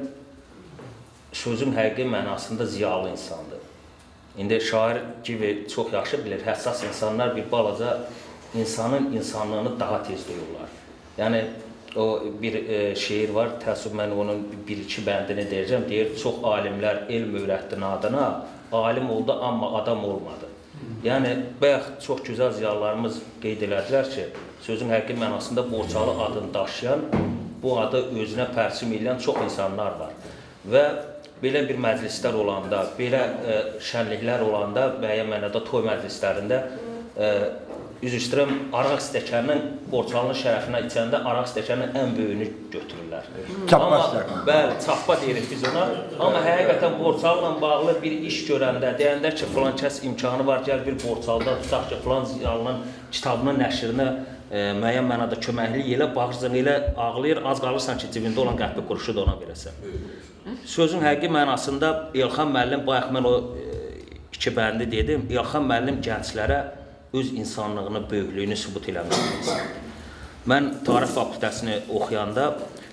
sözün həqiqi mənasında ziyalı insandır. İndi şair gibi çox yaxşı bilir, həssas insanlar bir balaca insanın insanlığını daha tez duyurlar. Yəni, o bir e, şeir var, təəssüf mən onun bir-iki bəndini deyəcəm, deyir, çox alimlər elm öyrətdin adına, alim oldu, amma adam olmadı. Yəni, bayaq çox gözəl ziyalarımız qeyd elədilər ki, sözün həqiqi mənasında Borçalı adını daşıyan, bu adı özünə pərsim eləyən çox insanlar var. Və belə bir məclislər olanda, belə e, şənliklər olanda, müəyyən mənada toy məclislərində e, üzr istəyirəm, araq stəkanının Borçalının şərəfinə içəndə araq stəkanının ən böyüyünü götürürlər. Çappa stəkan. Bəli, çappa deyirik biz ona. Amma həqiqətən Borçalı'la bağlı bir iş görəndə, deyəndə ki, filan kəs imkanı var, gəl bir Borçalı'da tutaq ki, filan ziyalının kitabının nəşrinə e, müəyyən mənada köməklik elə, baxırsan elə ağlayır, az qalırsan ki, cibində olan qəhvə quruşu da ona verəsən. Sözün həqiqi mənasında Elxan müəllim, bayaq mən o e, iki bəndi dedim, Elxan müəllim gənclərə öz insanlığını, böyüklüyünü sübut eləmək. Mən tarix fakültəsini oxuyanda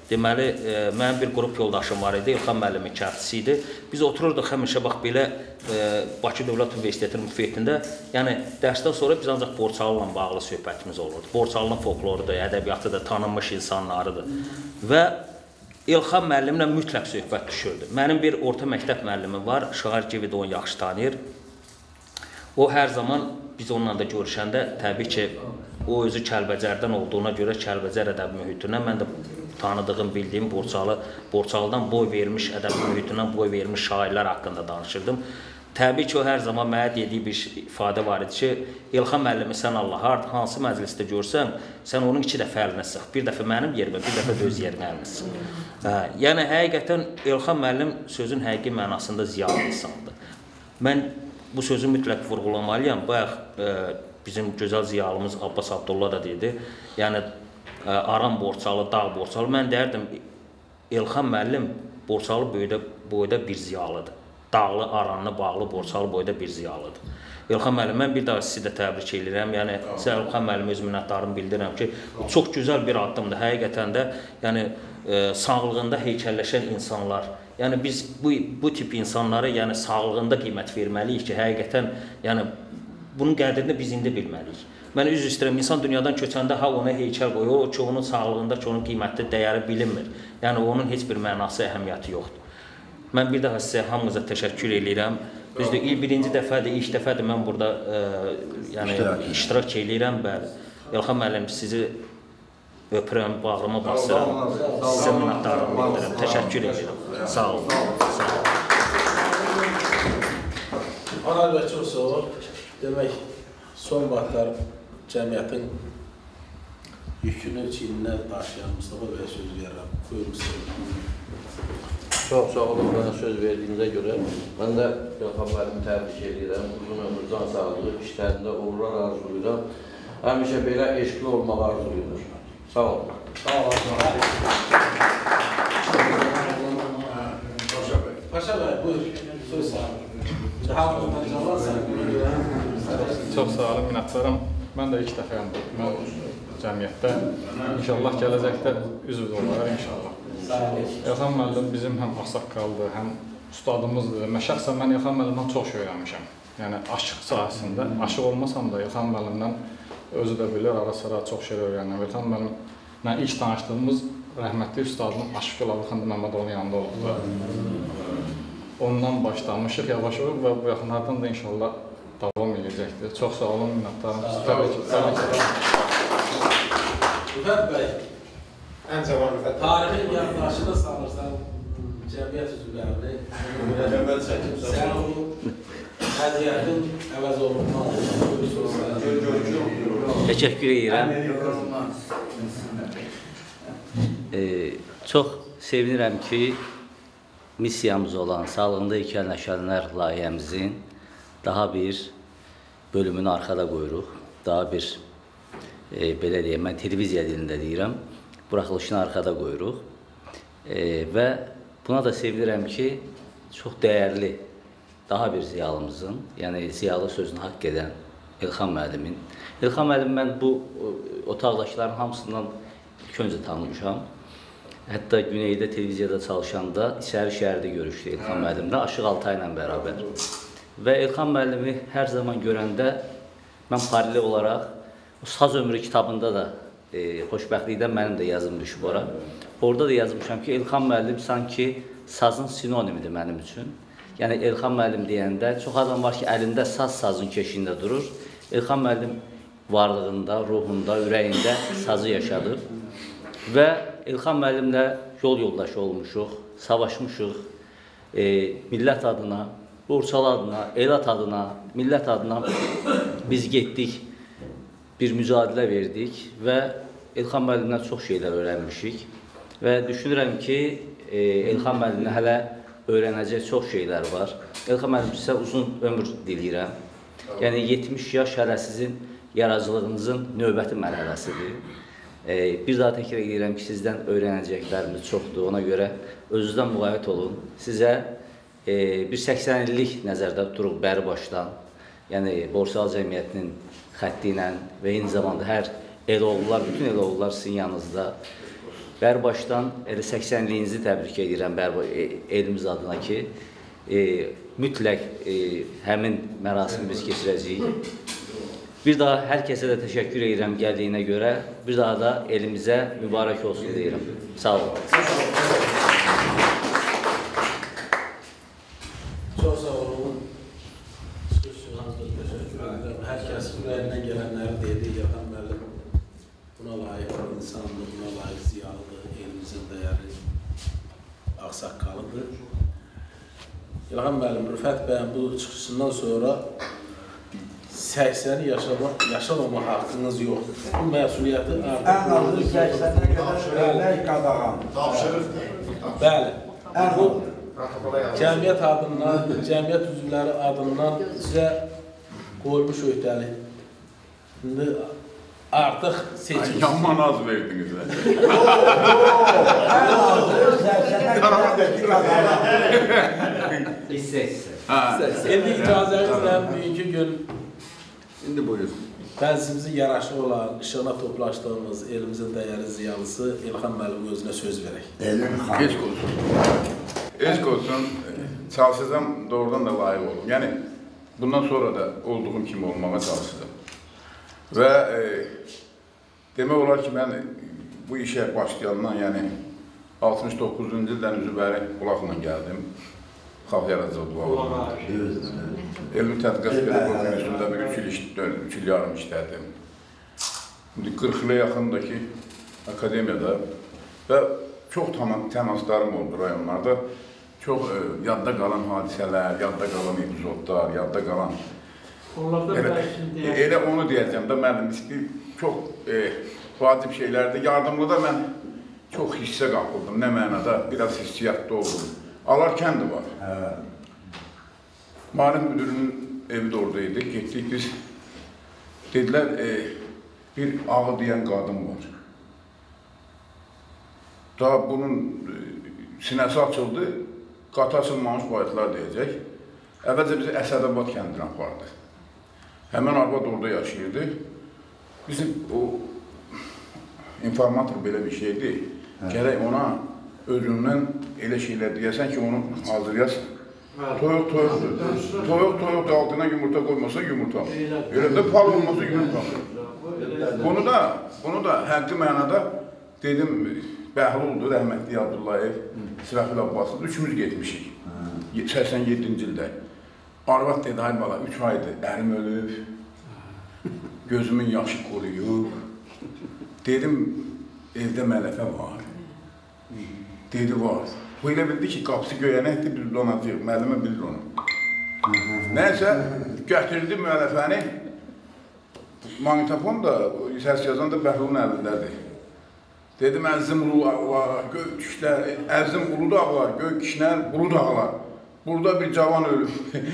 deməli, e, mənim bir qrup yoldaşım var idi, İlxan müəllimin kəndisi idi. Biz otururduq həmişə bax belə e, Bakı Dövlət Universitetinin müfeytində, yəni dərsdən sonra biz ancaq Borçalı ilə bağlı söhbətimiz olurdu. Borçalının folklorudur, ədəbiyyatıdır, tanınmış insanlarıdır və İlxan müəllimlə mütləq söhbət düşürdü. Mənim bir orta məktəb müəllimim var, Şağar Givid onu yaxşı tanıyır. O hər zaman biz onunla da görüşəndə təbii ki, o özü Kəlbəcərdən olduğuna görə Kəlbəcər ədəbi mühitindən mən də tanıdığım, bildiyim Borçalı, Borçalıdan boy vermiş ədəbi mühitindən boy vermiş şairlər haqqında danışırdım. Təbii ki, o hər zaman mənə dediyi bir ifadə var idi ki, İlxan müəllimi sən Allah, hansı məclisdə görsən, sən onun iki dəfə əlinə sıx. Bir dəfə mənim yerimə, bir dəfə də öz yerinə əlinə sıx. Yəni, həqiqətən İlxan müəllim sözün həqiqi mənasında ziyalı insandır. Mən bu sözü mütləq vurğulamalıyam. Bayaq e, bizim gözəl ziyalımız Abbas Abdullah da dedi. Yəni, e, Aran Borçalı, Dağ Borçalı. Mən deyərdim, İlxan müəllim Borçalı boyda, boyda bir ziyalıdır. Dağlı, Aranlı, Bağlı, Borçalı boyda bir ziyalıdır. İlxan müəllim, mən bir daha sizi də təbrik edirəm. Yəni, sizə İlxan müəllim öz minnətdarımı bildirirəm ki, çox gözəl bir addımdır. Həqiqətən də, yəni, e, sağlığında heykəlləşən insanlar, yəni biz bu, bu tip insanlara yəni, sağlığında qiymət verməliyik ki, həqiqətən yəni, bunun qədrini biz indi bilməliyik. Mən üz istəyirəm, insan dünyadan köçəndə ha ona heykəl qoyur, o ki, onun sağlığında ki, onun qiymətli dəyəri bilinmir. Yəni, onun heç bir mənası, əhəmiyyəti yoxdur. Mən bir daha sizə hamınıza təşəkkür edirəm. Düzdür, il birinci dəfədir, ilk dəfədir mən burada e, yəni, iştirak edirəm. İlxan müəllim, sizi öpürəm, bağrıma basıram, sizə minnətdarlıq bildirirəm, təşəkkür edirəm. Sağ olun. Anar və çox sağ ol. Demək, son vaxtlar cəmiyyətin yükünü çiyninə daşıyan Mustafa bəyə söz verirəm. Buyurun. Çox sağ olun, bana söz verdiyinizə görə. Mən də İlxan müəllimi təbrik edirəm. Uzun ömür, can sağlığı, işlərində uğurlar arzulayıram. Həmişə belə eşqli olmaq arzulayır. Sağ olun. Sağ olun. Paşa bəy, buyur. Söz sağ olun. Çox sağ olun, minnətdarım. Mən də ilk dəfəyəm bu cəmiyyətdə. İnşallah gələcəkdə üzv olarıq, inşallah. İlxan müəllim bizim həm ağsaqqaldır, həm ustadımızdır. Mən şəxsən mən İlxan müəllimdən çox şey öyrənmişəm. Yəni, aşıq sahəsində, aşıq olmasam da İlxan müəllimdən özü də bilir, ara-sıra çox şey öyrənəm. İlxan müəllimlə ilk tanışdığımız rəhmətli ustadım Aşıq Gülabəxan Məmmədovun yanında oldu. Ondan başlamışıq, yavaş-yavaş və bu yaxınlardan da inşallah davam edəcəkdir. Çox sağ olun, minnətdarım. Təbii ki. Rüfət bəy, ən cavan Rüfət bəy. Tarixin yaddaşına salırsan cəmiyyət üzvlərini, Mükəmməl çəkimsən. sən bu əziyyətin əvəz olunmaq. Təşəkkür edirəm. E, çox sevinirəm ki, missiyamız olan Sağlığında Heykəlləşənlər layihəmizin daha bir bölümünü arxada qoyuruq. Daha bir, e, belə deyəm, mən televiziya dilində deyirəm, buraxılışını arxada qoyuruq. E, və buna da sevinirəm ki, çox dəyərli, daha bir ziyalımızın, yəni ziyalı sözünü haqq edən İlxan müəllimin. İlxan müəllim mən bu otaqdakilərin hamısından ilk öncə tanımışam. Hətta Güneydə televiziyada çalışanda İçəri şəhərdə görüşdü İlxan müəllimlə, Aşıq Altay ilə bərabər. Və İlxan müəllimi hər zaman görəndə mən paralel olaraq Saz ömrü kitabında da e, xoşbəxtlikdən mənim də yazım düşüb ora. Orada da yazmışam ki, İlxan müəllim sanki sazın sinonimidir mənim üçün. Yəni İlxan müəllim deyəndə çox adam var ki, əlində saz sazın keşiyində durur. İlxan müəllim varlığında, ruhunda, ürəyində sazı yaşadır. Və İlxan müəllimlə yol yoldaşı olmuşuq, savaşmışıq. E, millət adına, Borçalı adına, Elat adına, millət adına biz getdik, bir mücadilə verdik və İlxan müəllimdən çox şeylər öyrənmişik. Və düşünürəm ki, e, İlxan müəllimlə hələ öyrənəcək çox şeylər var. İlxan müəllim sizə uzun ömür diləyirəm. Yəni yetmiş yaş hələ sizin yaradıcılığınızın növbəti mərhələsidir. Ee, bir daha təkrar edirəm ki, sizdən öyrənəcəklərimiz çoxdur. Ona görə özünüzdən müğayət olun. Sizə e, bir səksən illik nəzərdə tuturuq bəri başdan. Yəni, Borçalı cəmiyyətinin xətti ilə və eyni zamanda hər el oğullar, bütün el oğullar sizin yanınızda Bərbaşdan elə səksənliyinizi təbrik edirəm elimiz adına ki, e, mütləq e, həmin mərasimi biz keçirəcəyik. Bir daha hər kəsə də təşəkkür edirəm gəldiyinə görə, bir daha da elimizə mübarək olsun deyirəm. Sağ olun. Çox sağ olun. Çıxışınızda təşəkkür edirəm. Hər kəs ürəyindən gələnləri dedi, Elxan müəllim buna layiq insandır, buna layiq ziyalıdır, elimizin dəyərli ağsaqqalıdır. İlham müəllim, Rüfət bəyin bu çıxışından sonra səksəni yaşamamaq haqqınız yoxdur. Bu məsuliyyəti artıq... Ən azı səksənə qədər ölək qadağan. Tapşırıqdır. Bəli. Bu, cəmiyyət adından, cəmiyyət üzvləri adından sizə qoymuş öhdəli. İndi artıq seçim... Yaman az verdiniz. Ən azı səksənə qədər qadağan. İstəyirsə. İndi icazənizlə bugünkü gün İndi buyurun. Bəzimizin yaraşı olan, işına toplaşdığımız elimizin dəyərli ziyalısı İlxan müəllim özünə söz verək. Heç olsun. Heç olsun. Çalışacağım, doğrudan da layiq olun. Yəni, bundan sonra da olduğum kimi olmağa çalışacağım. Və e, demək olar ki, mən bu işə başlayandan, yəni altmış doqquzuncu ildən üzübəri qulaqla gəldim. Xalq yaradıcılığı qulaqla. Elmi Tədqiqat Pedaqoji Institutunda bir üç il, üç il yarım işlədim. İndi qırx ilə yaxındakı akademiyada və çox təmaslarım oldu rayonlarda. Çox e, yadda qalan hadisələr, yadda qalan epizodlar, yadda qalan... Elə, elə onu deyəcəm də, mənim çox e, vacib şeylərdir. Yardımlıda mən çox hissə qapıldım, nə mənada, biraz hissiyatda oldum. Alarkən də var. Maliyyə müdürünün evi də oradaydı, getdik biz. Dedilər, e, bir ağı deyən qadın var. Daha bunun e, sinəsi açıldı, qatı açılmamış bayatlar deyəcək. Əvvəlcə bizi Əsədabad kəndinə apardı. Həmən arvad orada yaşayırdı. Bizim o informator belə bir şeydi. Gərək ona özündən elə şeylər deyəsən ki, onu hazırlayasın. Toyuq toyuqdur. Toyuq toyuq altına yumurta qoymasa yumurta. Elə də pal olmasa yumurta. Bunu da, bunu da həqiqi mənada dedim, Bəhluldur, rəhmətli Abdullayev, Sirafil Abbaslı, üçümüz getmişik. səksən yeddinci ildə. Arvad dedi, ay bala, üç aydır, ərim ölüb, gözümün yaşı qoruyub. Dedim, evdə mələfə var. Dedi, var. Bu elə bildi ki, qapısı göyənəkdir, biz donacaq, müəllimə bilir onu. Nəysə, gətirdi müəllifəni, magnetofon da, səs yazan da Bəhlulun əlindədir. Dedim, əzim ulu ağlar, göy kişilər, əzim ulu dağlar, göy kişilər, ulu dağlar. Burada bir cavan ölüb.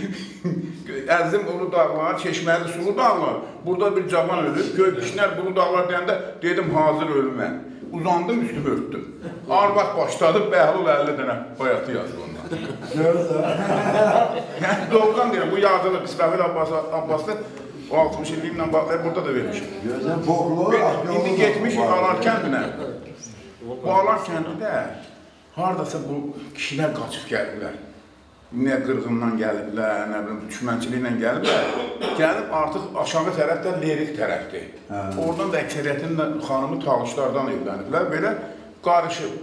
Əzim ulu dağlar, çeşməli sulu dağlar. Burada bir cavan ölüb, göy kişilər, ulu dağlar deyəndə dedim, hazır ölüm mən. Uzandım, üstümü örtdüm. Arvad başladı, Bəhlul əlli dənə bayatı yazdı ondan. Yəni, doğrudan deyirəm, bu yazılı İsrafil Abbaslı o altmış illiklə bağlayıb burada da vermişim. İndi getmişik Alar kəndinə. Bu Alar kəndində haradasa bu kişilər qaçıb gəliblər. Nə qırğından gəliblər, nə bilim, düşmənçiliklə gəliblər. Gəlib artıq aşağı tərəfdə Lerik tərəfdir. Oradan da əksəriyyətin xanımı talışlardan evləniblər. Belə qarışıb.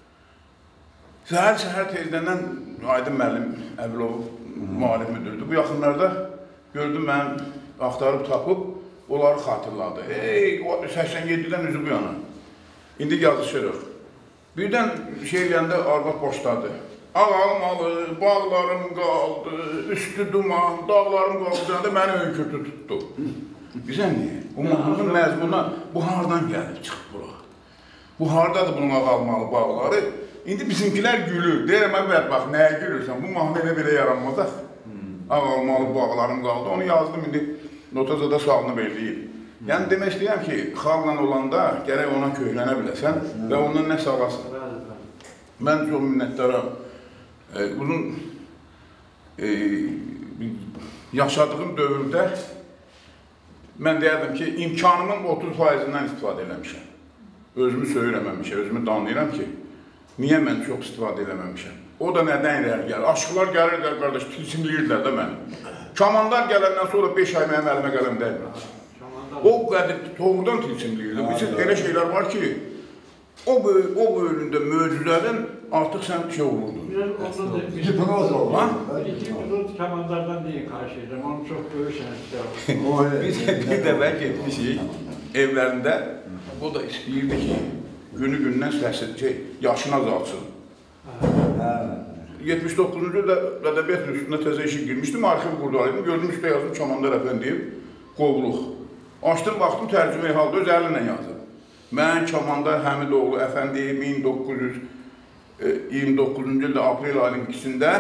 Səhər-səhər tezdəndən Aydın müəllim Əbilov müalif müdürdür. Bu yaxınlarda gördüm mən axtarıb tapıb, onları xatırladı. Ey, səksən yeddidən üzü bu yana. İndi yazışırıq. Birdən şey eləyəndə arvad boşladı. Ağalım alır, bağlarım qaldı, üstü duman, dağlarım qaldı, da məni önkürtü tutdu. Bizə niyə? Bu mahnının məzmununa bu hardan gəlib çıxıb bura? Bu hardadır bunun ağalmalı bağları? İndi bizimkilər gülür. Deyirəm, əvvəl, bax, nəyə gülürsən? Bu mahnı elə belə yaranmazaq. Ağalmalı bağlarım qaldı. Onu yazdım, indi notazada salınıb eləyib. Yəni, demək istəyəm ki, xalqla olanda gərək ona köhlənə biləsən və ondan nə sağlasın. Mən çox minnətdaram. E, uzun e, yaşadığım dövrdə mən deyərdim ki, imkanımın otuz faizindən istifadə eləmişəm. özümü söyləməmişəm, özümü danlayıram ki, niyə mən çox istifadə eləməmişəm? O da nədən irəli gəlir? Aşıqlar gəlirlər, qardaş, tilsimləyirlər də məni. Kamanlar gələndən sonra beş ay mənim əlimə qələm dəymədi. O qədər doğrudan tilsimləyirlər. Bizim elə şeylər var ki, o bölümdə möcüzədən artıq sən şey olurdun. Hipnoz oldu. İki kamanlardan deyin karşıydım, onu çok görürseniz. Bir də mən getmişik evlərində, o da istəyirdi ki, günü gündən səsir, yaşını azaltsın. yetmiş doqquzuncu ildə ədəbiyyat üstündə təzə işi girmişdim, arxiv qurdalaydım, gördüm üstə yazdım Çamandar əfəndiyev, qovluq. Açdım, baxdım, tərcüməyi halda öz əlinlə yazdım. Mən Çamandar Həmidoğlu əfəndiyev min doqquz yüz iyirmi doqquzuncu ildə aprel ayının ikisində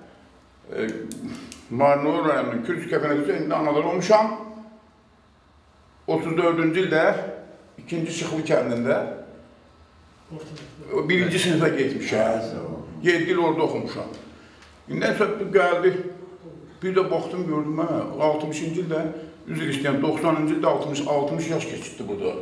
Marnor rayonunun Kürtü Kəpənəsi indi anadan olmuşam. otuz dördüncü ildə ikinci Şıxlı kəndində birinci sinifə getmişəm. yeddi il orada oxumuşam. İndən sonra gəldi, bir də baxdım, gördüm, altmışıncı ildə, üzr istəyəm, doxsanıncı ildə altmış yaş keçirdi burada.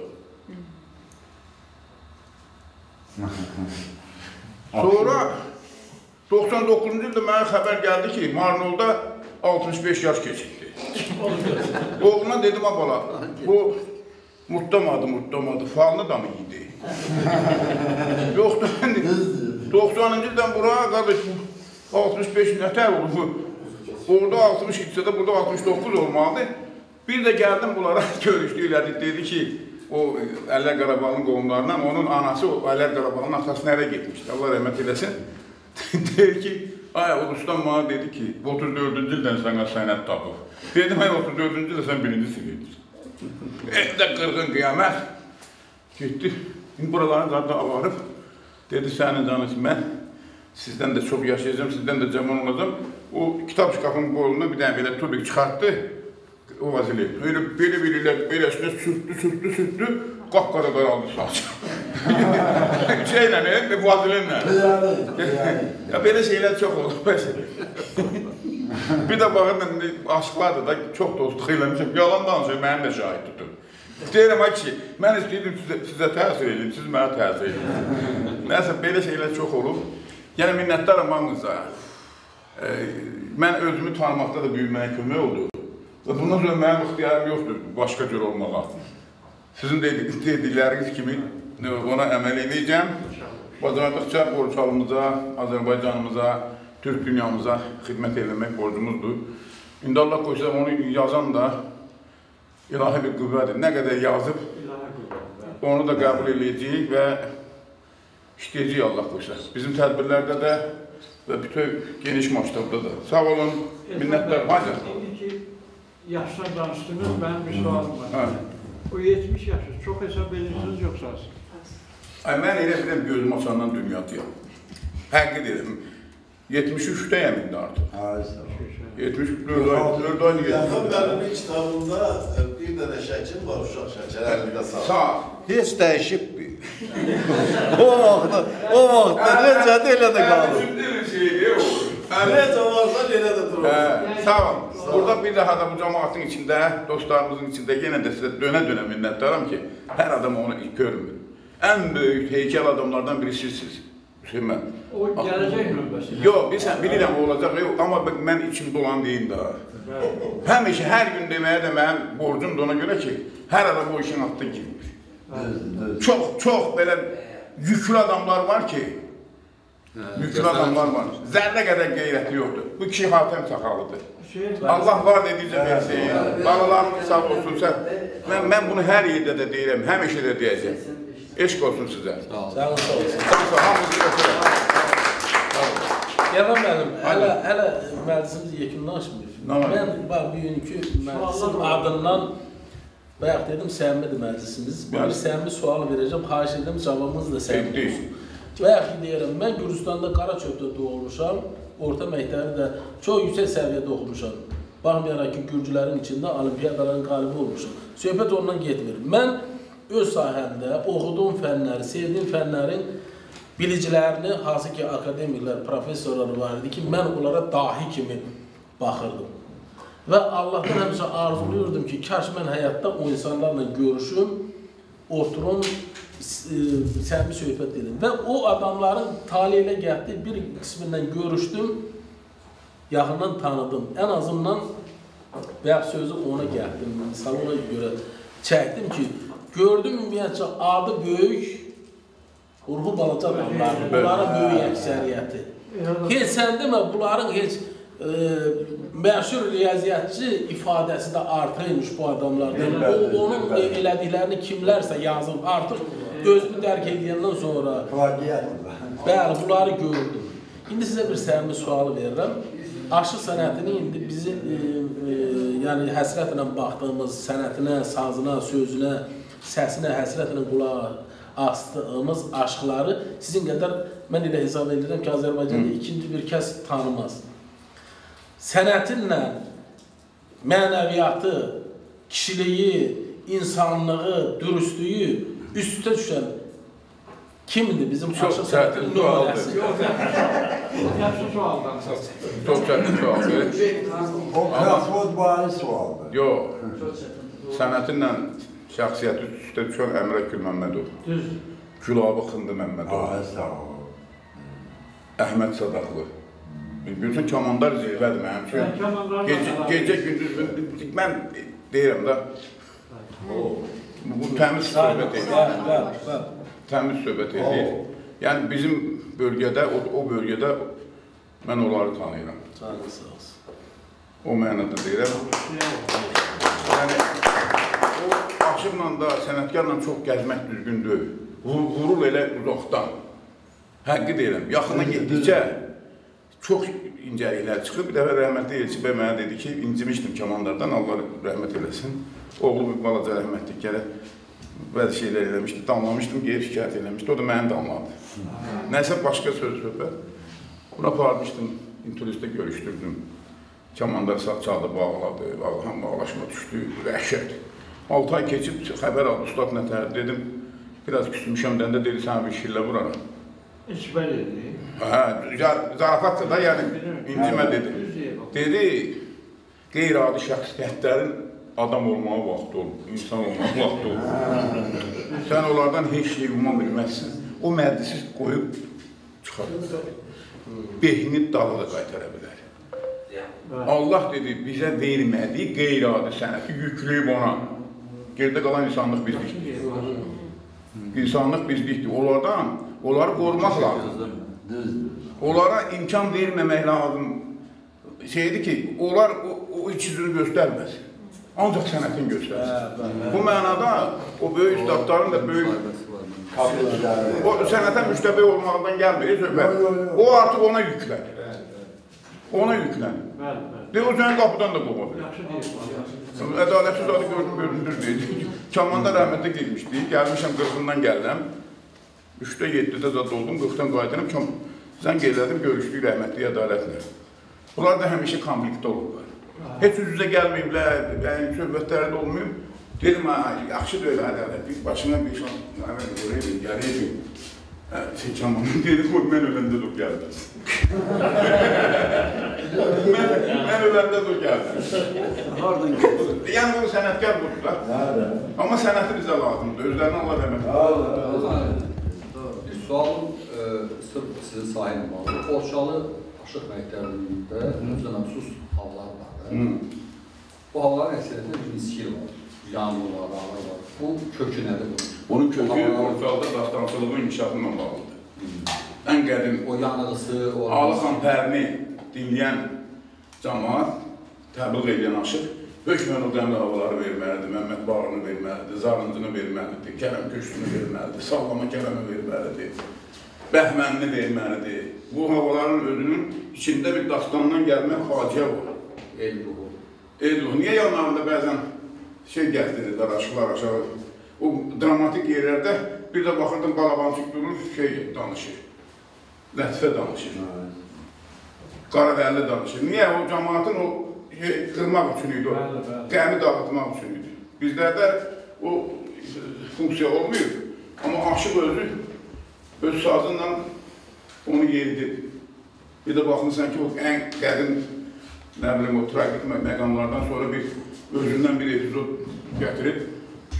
Sonra doxsan doqquzuncu ildə mənə xəbər gəldi ki, Marnolda altmış beş yaş keçirdi. Oğluna dedim, abala, bu mutlamadı, mutlamadı, falını da mı yedi? Yoxdur, doxsanıncı ildən bura, qardaş, altmış beş nətər olur bu? Orada altmış ikidə də, burada altmış doqquz olmalıdır. Bir də gəldim bunlara görüşdü, elədik, dedi ki, o Əllər Qarabağın qohumlarından, onun anası o Əllər Qarabağın atası nereye getmişdi, Allah rəhmət eləsin. Deyir ki, ay, o ustam bana dedi ki, otuz dördüncü ildən sənə sənət tapıb. Dedim, ay, otuz dördüncü ildə sən birinci sivirdirsən. Evdə qırğın qiyamət. Getdi, buraların zaten avarıb. Dedi, sənin canısı, mən sizdən də çox yaşayacağım, sizdən də caman olacağım. O kitab şkafının boyundan bir dənə belə tubik çıxartdı, o vazili. Öyle belə-belə beləsində sürtdü, sürtdü, sürtdü, qapqara qaraldı saçı. Şeylə, vazilinlə. Ya belə şeylər çox oldu. Bir də baxın, aşıqlardır da, çox dostluq eləmişəm, yalan danışıyor, mənim də şahid tutur. Deyirəm, ay ki, mən istəyirdim sizə təsir edeyim, siz mənə təsir edin. Nəsə, belə şeylər çox olub. Yəni, minnətdaram hamınıza. Mən özümü tanımaqda da büyümənə kömək oldu. Və bundan sonra mənim ixtiyarım yoxdur, başqa cür olmağa. Sizin dedikləriniz kimi ona əməl edəcəm. Bacardıqca borçalımıza, Azərbaycanımıza, Türk dünyamıza xidmət eləmək borcumuzdur. İndi Allah qoysa, onu yazan da ilahi bir qüvvədir. Nə qədər yazıb, onu da qəbul edəcəyik və işləyəcəyik Allah qoysa. Bizim tədbirlərdə də və bütün geniş maçtabda da. Sağ olun, minnətlər. Hadi. İndiki yaşdan danışdınız, mənim bir sualım var. O yetmiş yaşı çox hesab edirsiniz yoxsa az? Ay, mən elə biləm gözüm açandan dünyadayım. Həqqi dedim. yetmiş üçdəyəm indi artıq. yetmiş üç, dörd ay yedim. Yaxın məlumin kitabında bir dənə şəkil var, uşaq şəkil, əlində sağ. Sağ. Heç dəyişib. O vaxtda, o vaxtda necədir, elə də qalır. Necə varsa, elə də durur. Sağ olun. Burada bir daha da bu cəmaatın içində, dostlarımızın içində yenə də sizə dönə-dönə minnətdaram ki, hər adam onu ilk görmür. Ən böyük heykəl adamlardan biri sizsiniz. Hüseyin. O gələcək növbəsi. Yox, bilsən, bilirəm o olacaq, amma mən içimdə olan deyim daha. Həmişə, hər gün deməyə də mənim borcum da ona görə ki, hər adam o işin altına girmiş. Çox, çox belə yüklü adamlar var ki, yüklü adamlar var. Zərrə qədər qeyrəti yoxdur. Bu kişi Hatəm Saxalıdır. Allah var dedikcə versin, balalarımız sağ olsun, sən. Mən bunu hər yerdə də deyirəm, həmişə də deyəcəm. Eşq olsun sizə. Sağ olun, sağ olsun. Yalan mənim, hələ məclisimiz yekunlaşmır. Mən, bax, bugünkü məclisin adından bayaq dedim, səmimidir məclisimiz. Bir səmimi sual verəcəm, xahiş edim, cavabımız da səmimi olsun. Bayaq ki, deyirəm, mən Gürcüstanda Qaraçöpdə doğulmuşam, orta məktəbi də çox yüksək səviyyədə oxumuşam. Baxmayaraq ki, Gürcülərin içində olimpiyadaların qalibi olmuşam. Söhbət ondan getmir. Mən öz sahəmdə oxuduğum fənləri, sevdiyim fənlərin bilicilərini, hansı ki, akademiklər, professorlar var idi ki, mən onlara dahi kimi baxırdım. Və Allahdan həmişə arzuluyordum ki, kaş mən həyatda o insanlarla görüşüm, oturun, səmimi söhbət edin. Və o adamların tali ilə gəldi, bir qismindən görüşdüm, yaxından tanıdım. Ən azından bəyə sözü ona gəldim, misal ona görə çəkdim ki, gördüm ümumiyyətcə adı böyük, ruhu balaca adamlar, bunların böyük əksəriyyəti. Heç sən demə, bunların heç məşhur riyaziyyatçı ifadəsi də artıymış bu adamlardan. O, onun elədiklərini kimlərsə yazıb, artıq özünü dərk edəndən sonra bəli, bunları gördüm. İndi sizə bir səmimi sualı verirəm. Aşı sənətini indi bizim e, e, yəni həsrətlə baxdığımız sənətinə, sazına, sözünə, səsinə, həsrətlə qulaq astığımız aşıqları sizin qədər mən elə hesab edirəm ki, Azərbaycanda ikinci bir kəs tanımaz. Sənətinlə mənəviyyatı, kişiliyi, insanlığı, dürüstlüyü üstə düşən kimdir bizim aşıq sənətinin nümunəsi? Yaxşı sualdan. Çox çətin sualdır. O kraftod bari sualdır. Yox, sənətinlə şəxsiyyəti üstə düşən Əmrə Gül Məmmədov. Düz. Gülabı Xındı Məmmədov. Əhməd Sadaqlı. Bütün kamandar zirvədir mənim üçün. Gecə gündüz, mən deyirəm da, bu təmiz söhbət edir. Təmiz söhbət edir. Yəni bizim bölgədə, o bölgədə mən onları tanıyıram. O mənada deyirəm. Yəni, o aşıqla da, sənətkarla çox gəzmək düzgün deyil. Vurul elə uzaqdan. Həqqi deyirəm, yaxına getdikcə çox incəliklər çıxıb. Bir dəfə rəhmətli Elçi bəy mənə dedi ki, incimişdim kamandardan, Allah rəhmət eləsin. Oğlu bir balaca rəhmətlik gəlib, bəzi şeylər eləmişdi, damlamışdım, geri şikayət eləmişdi, o da məni damladı. Nəsə başqa söz söhbət. Buna aparmışdım, internetdə görüşdürdüm. Kamandar sağ çaldı, bağladı, Allah'ın bağlaşma düşdü, vəhşət. altı ay keçib xəbər aldı, ustad nətər, dedim, biraz küsmüşəm, dəndə dedi, sənə bir şirlə vuraram. İçbər dedi. Hə, zarafatdır da, yəni incimə dedi. Dedi, qeyri-adi şəxsiyyətlərin adam olmağa vaxtı olur, insan olmağa vaxtı olur. Sən onlardan heç şey umma bilməzsən. O məclisi qoyub çıxarır. Behini dalı da qaytara bilər. Allah dedi, bizə vermədiyi qeyri-adi sənəti yükləyib ona. Gerdə qalan insanlıq bizlikdir. İnsanlıq bizlikdir. Onlardan, onları qorumaq lazımdır. Onlara imkan verməmək lazım. Şeydir ki, onlar o iç yüzünü göstərməsin. Ancaq sənətin göstərsin. Bu mənada o böyük üstadların da böyük o sənətə müştəbə olmaqdan gəlmir. O artıq ona yüklənir. Ona yüklənir. Deyir, o sənə qapıdan da qova bilir. Ədalətsiz adı gördüm, göründür deyil. Kamanda rəhmətlə girmişdik. Gəlmişəm qırxından gəlirəm. üçdə yeddidə zad oldum, qırxdan qayıdırım. Zəng elədim, görüşdük rəhmətli ədalətlə. Bunlar da həmişə konfliktdə olurlar. Heç üz-üzə gəlməyiblər, yəni söhbətləri də olmayıb. Dedim, yaxşı da elə ədalət. Bir başına bir şey, oraya gələydim. Kamanın dedi, qoy, mən öləndə də o gəldi. Mən öləndə də o gəldi. Yəni, bu sənətkar budur da. Amma sənəti bizə lazımdır. Özlərini Allah rəhmət. Bir sualım sırf sizin sahinim var. Borçalı aşıq məktəbində özünə məxsus hallar var. Bu halların əksəriyyətində bir miskil var. Yanlı var, ağır var. Bu kökü nədir bu? Onun kökü Borçalıda dastancılığın inkişafından bağlıdır. Ən qədim o yanıqısı, Alıxan Pərini dinləyən cəmaat, təbliğ edən aşıq, hökmən o qəmli havaları verməlidir, Məmməd Bağrını verməlidir, Zarıncını verməlidir, Kərəm Köşkünü verməlidir, Sallama Kərəmi verməlidir, Bəhmənini verməlidir. Bu havaların özünün içində bir dastandan gəlmək faciə var. El ruhu. El ruhu. Niyə yanlarında bəzən şey gətirirlər, aşıqlar aşağı? O dramatik yerlərdə bir də baxırdım, balabancıq durur, şey danışır. Lətifə danışır. Qaravəlli danışır. Niyə? O cəmaatın o qırmaq üçün idi o. Qəmi dağıtmaq üçün idi. Bizlərdə o funksiya olmuyor. Amma aşıq özü öz sazınla onu yeridir. Bir də baxırsan ki, o ən qədim, nə bilim, o tragik məqamlardan sonra bir özündən bir epizod gətirib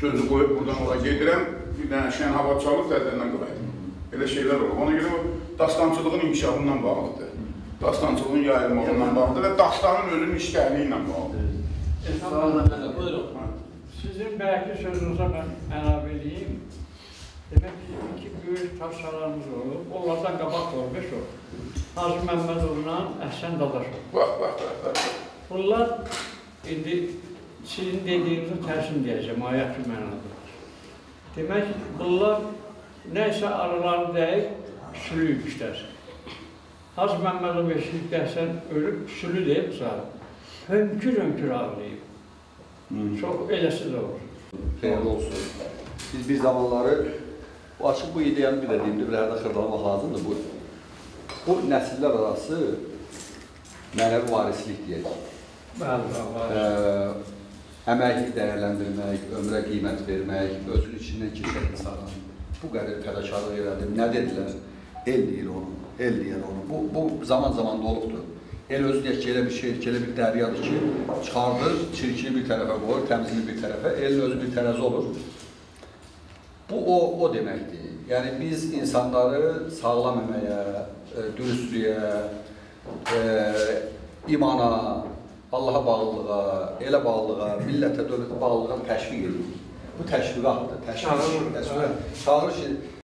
sözü qoyub buradan ora gedirəm, bir dənə şən hava çalıb dərdəndən qıraydım. Elə şeylər olur. Ona görə o dastançılığın inkişafından bağlıdır. Dastançılığın yayılmağından bağlıdır və dastanın özünün işgərliyi ilə bağlıdır. Buyurun. Sizin belki sözünüze ben əlavə edeyim. Demek ki, iki büyük taşlarımız olub. Onlardan qabaq olmuş o. Hacı Məmmədoğlu'na Əhsən Dadaşov. Bax, bax, bax. Bunlar, indi sizin dediğinizi tərsin deyəcəm, ayət ki mənadır. Demək, bunlar neyse araları deyil, sülüymüşlər. Hacı Məmmədov eşitlik dəhsən ölüb, sülü deyib zaten. Hönkür-hönkür ağlayıb. Çox eləsi də olur. Xeyirli olsun. Biz bir zamanları, bu açıq bu ideyanı bir də deyimdir, bir hərdə xırdalamaq lazımdır. Bu, bu nəsillər arası mənəvi varislik deyək. Bəli, əməyi dəyərləndirmək, ömrə qiymət vermək, özünün içindən keçən insanın bu qədər fədakarlıq elədim. Nə dedilər? El deyir onu, el deyir onu. Bu, bu zaman zaman olubdur. El özü deyək ki, elə bir şey, elə bir dəryadır ki, çıxardır, çirkini bir tərəfə qoyur, təmizini bir tərəfə, elin özü bir tərəzi olur. Bu, o, o deməkdir. Yəni, biz insanları sağlam əməyə, dürüstlüyə, e, imana, Allaha bağlılığa, elə bağlılığa, millətə, dövlətə bağlılığa təşviq edirik. Bu təşviqatdır, təşviq. Çağırış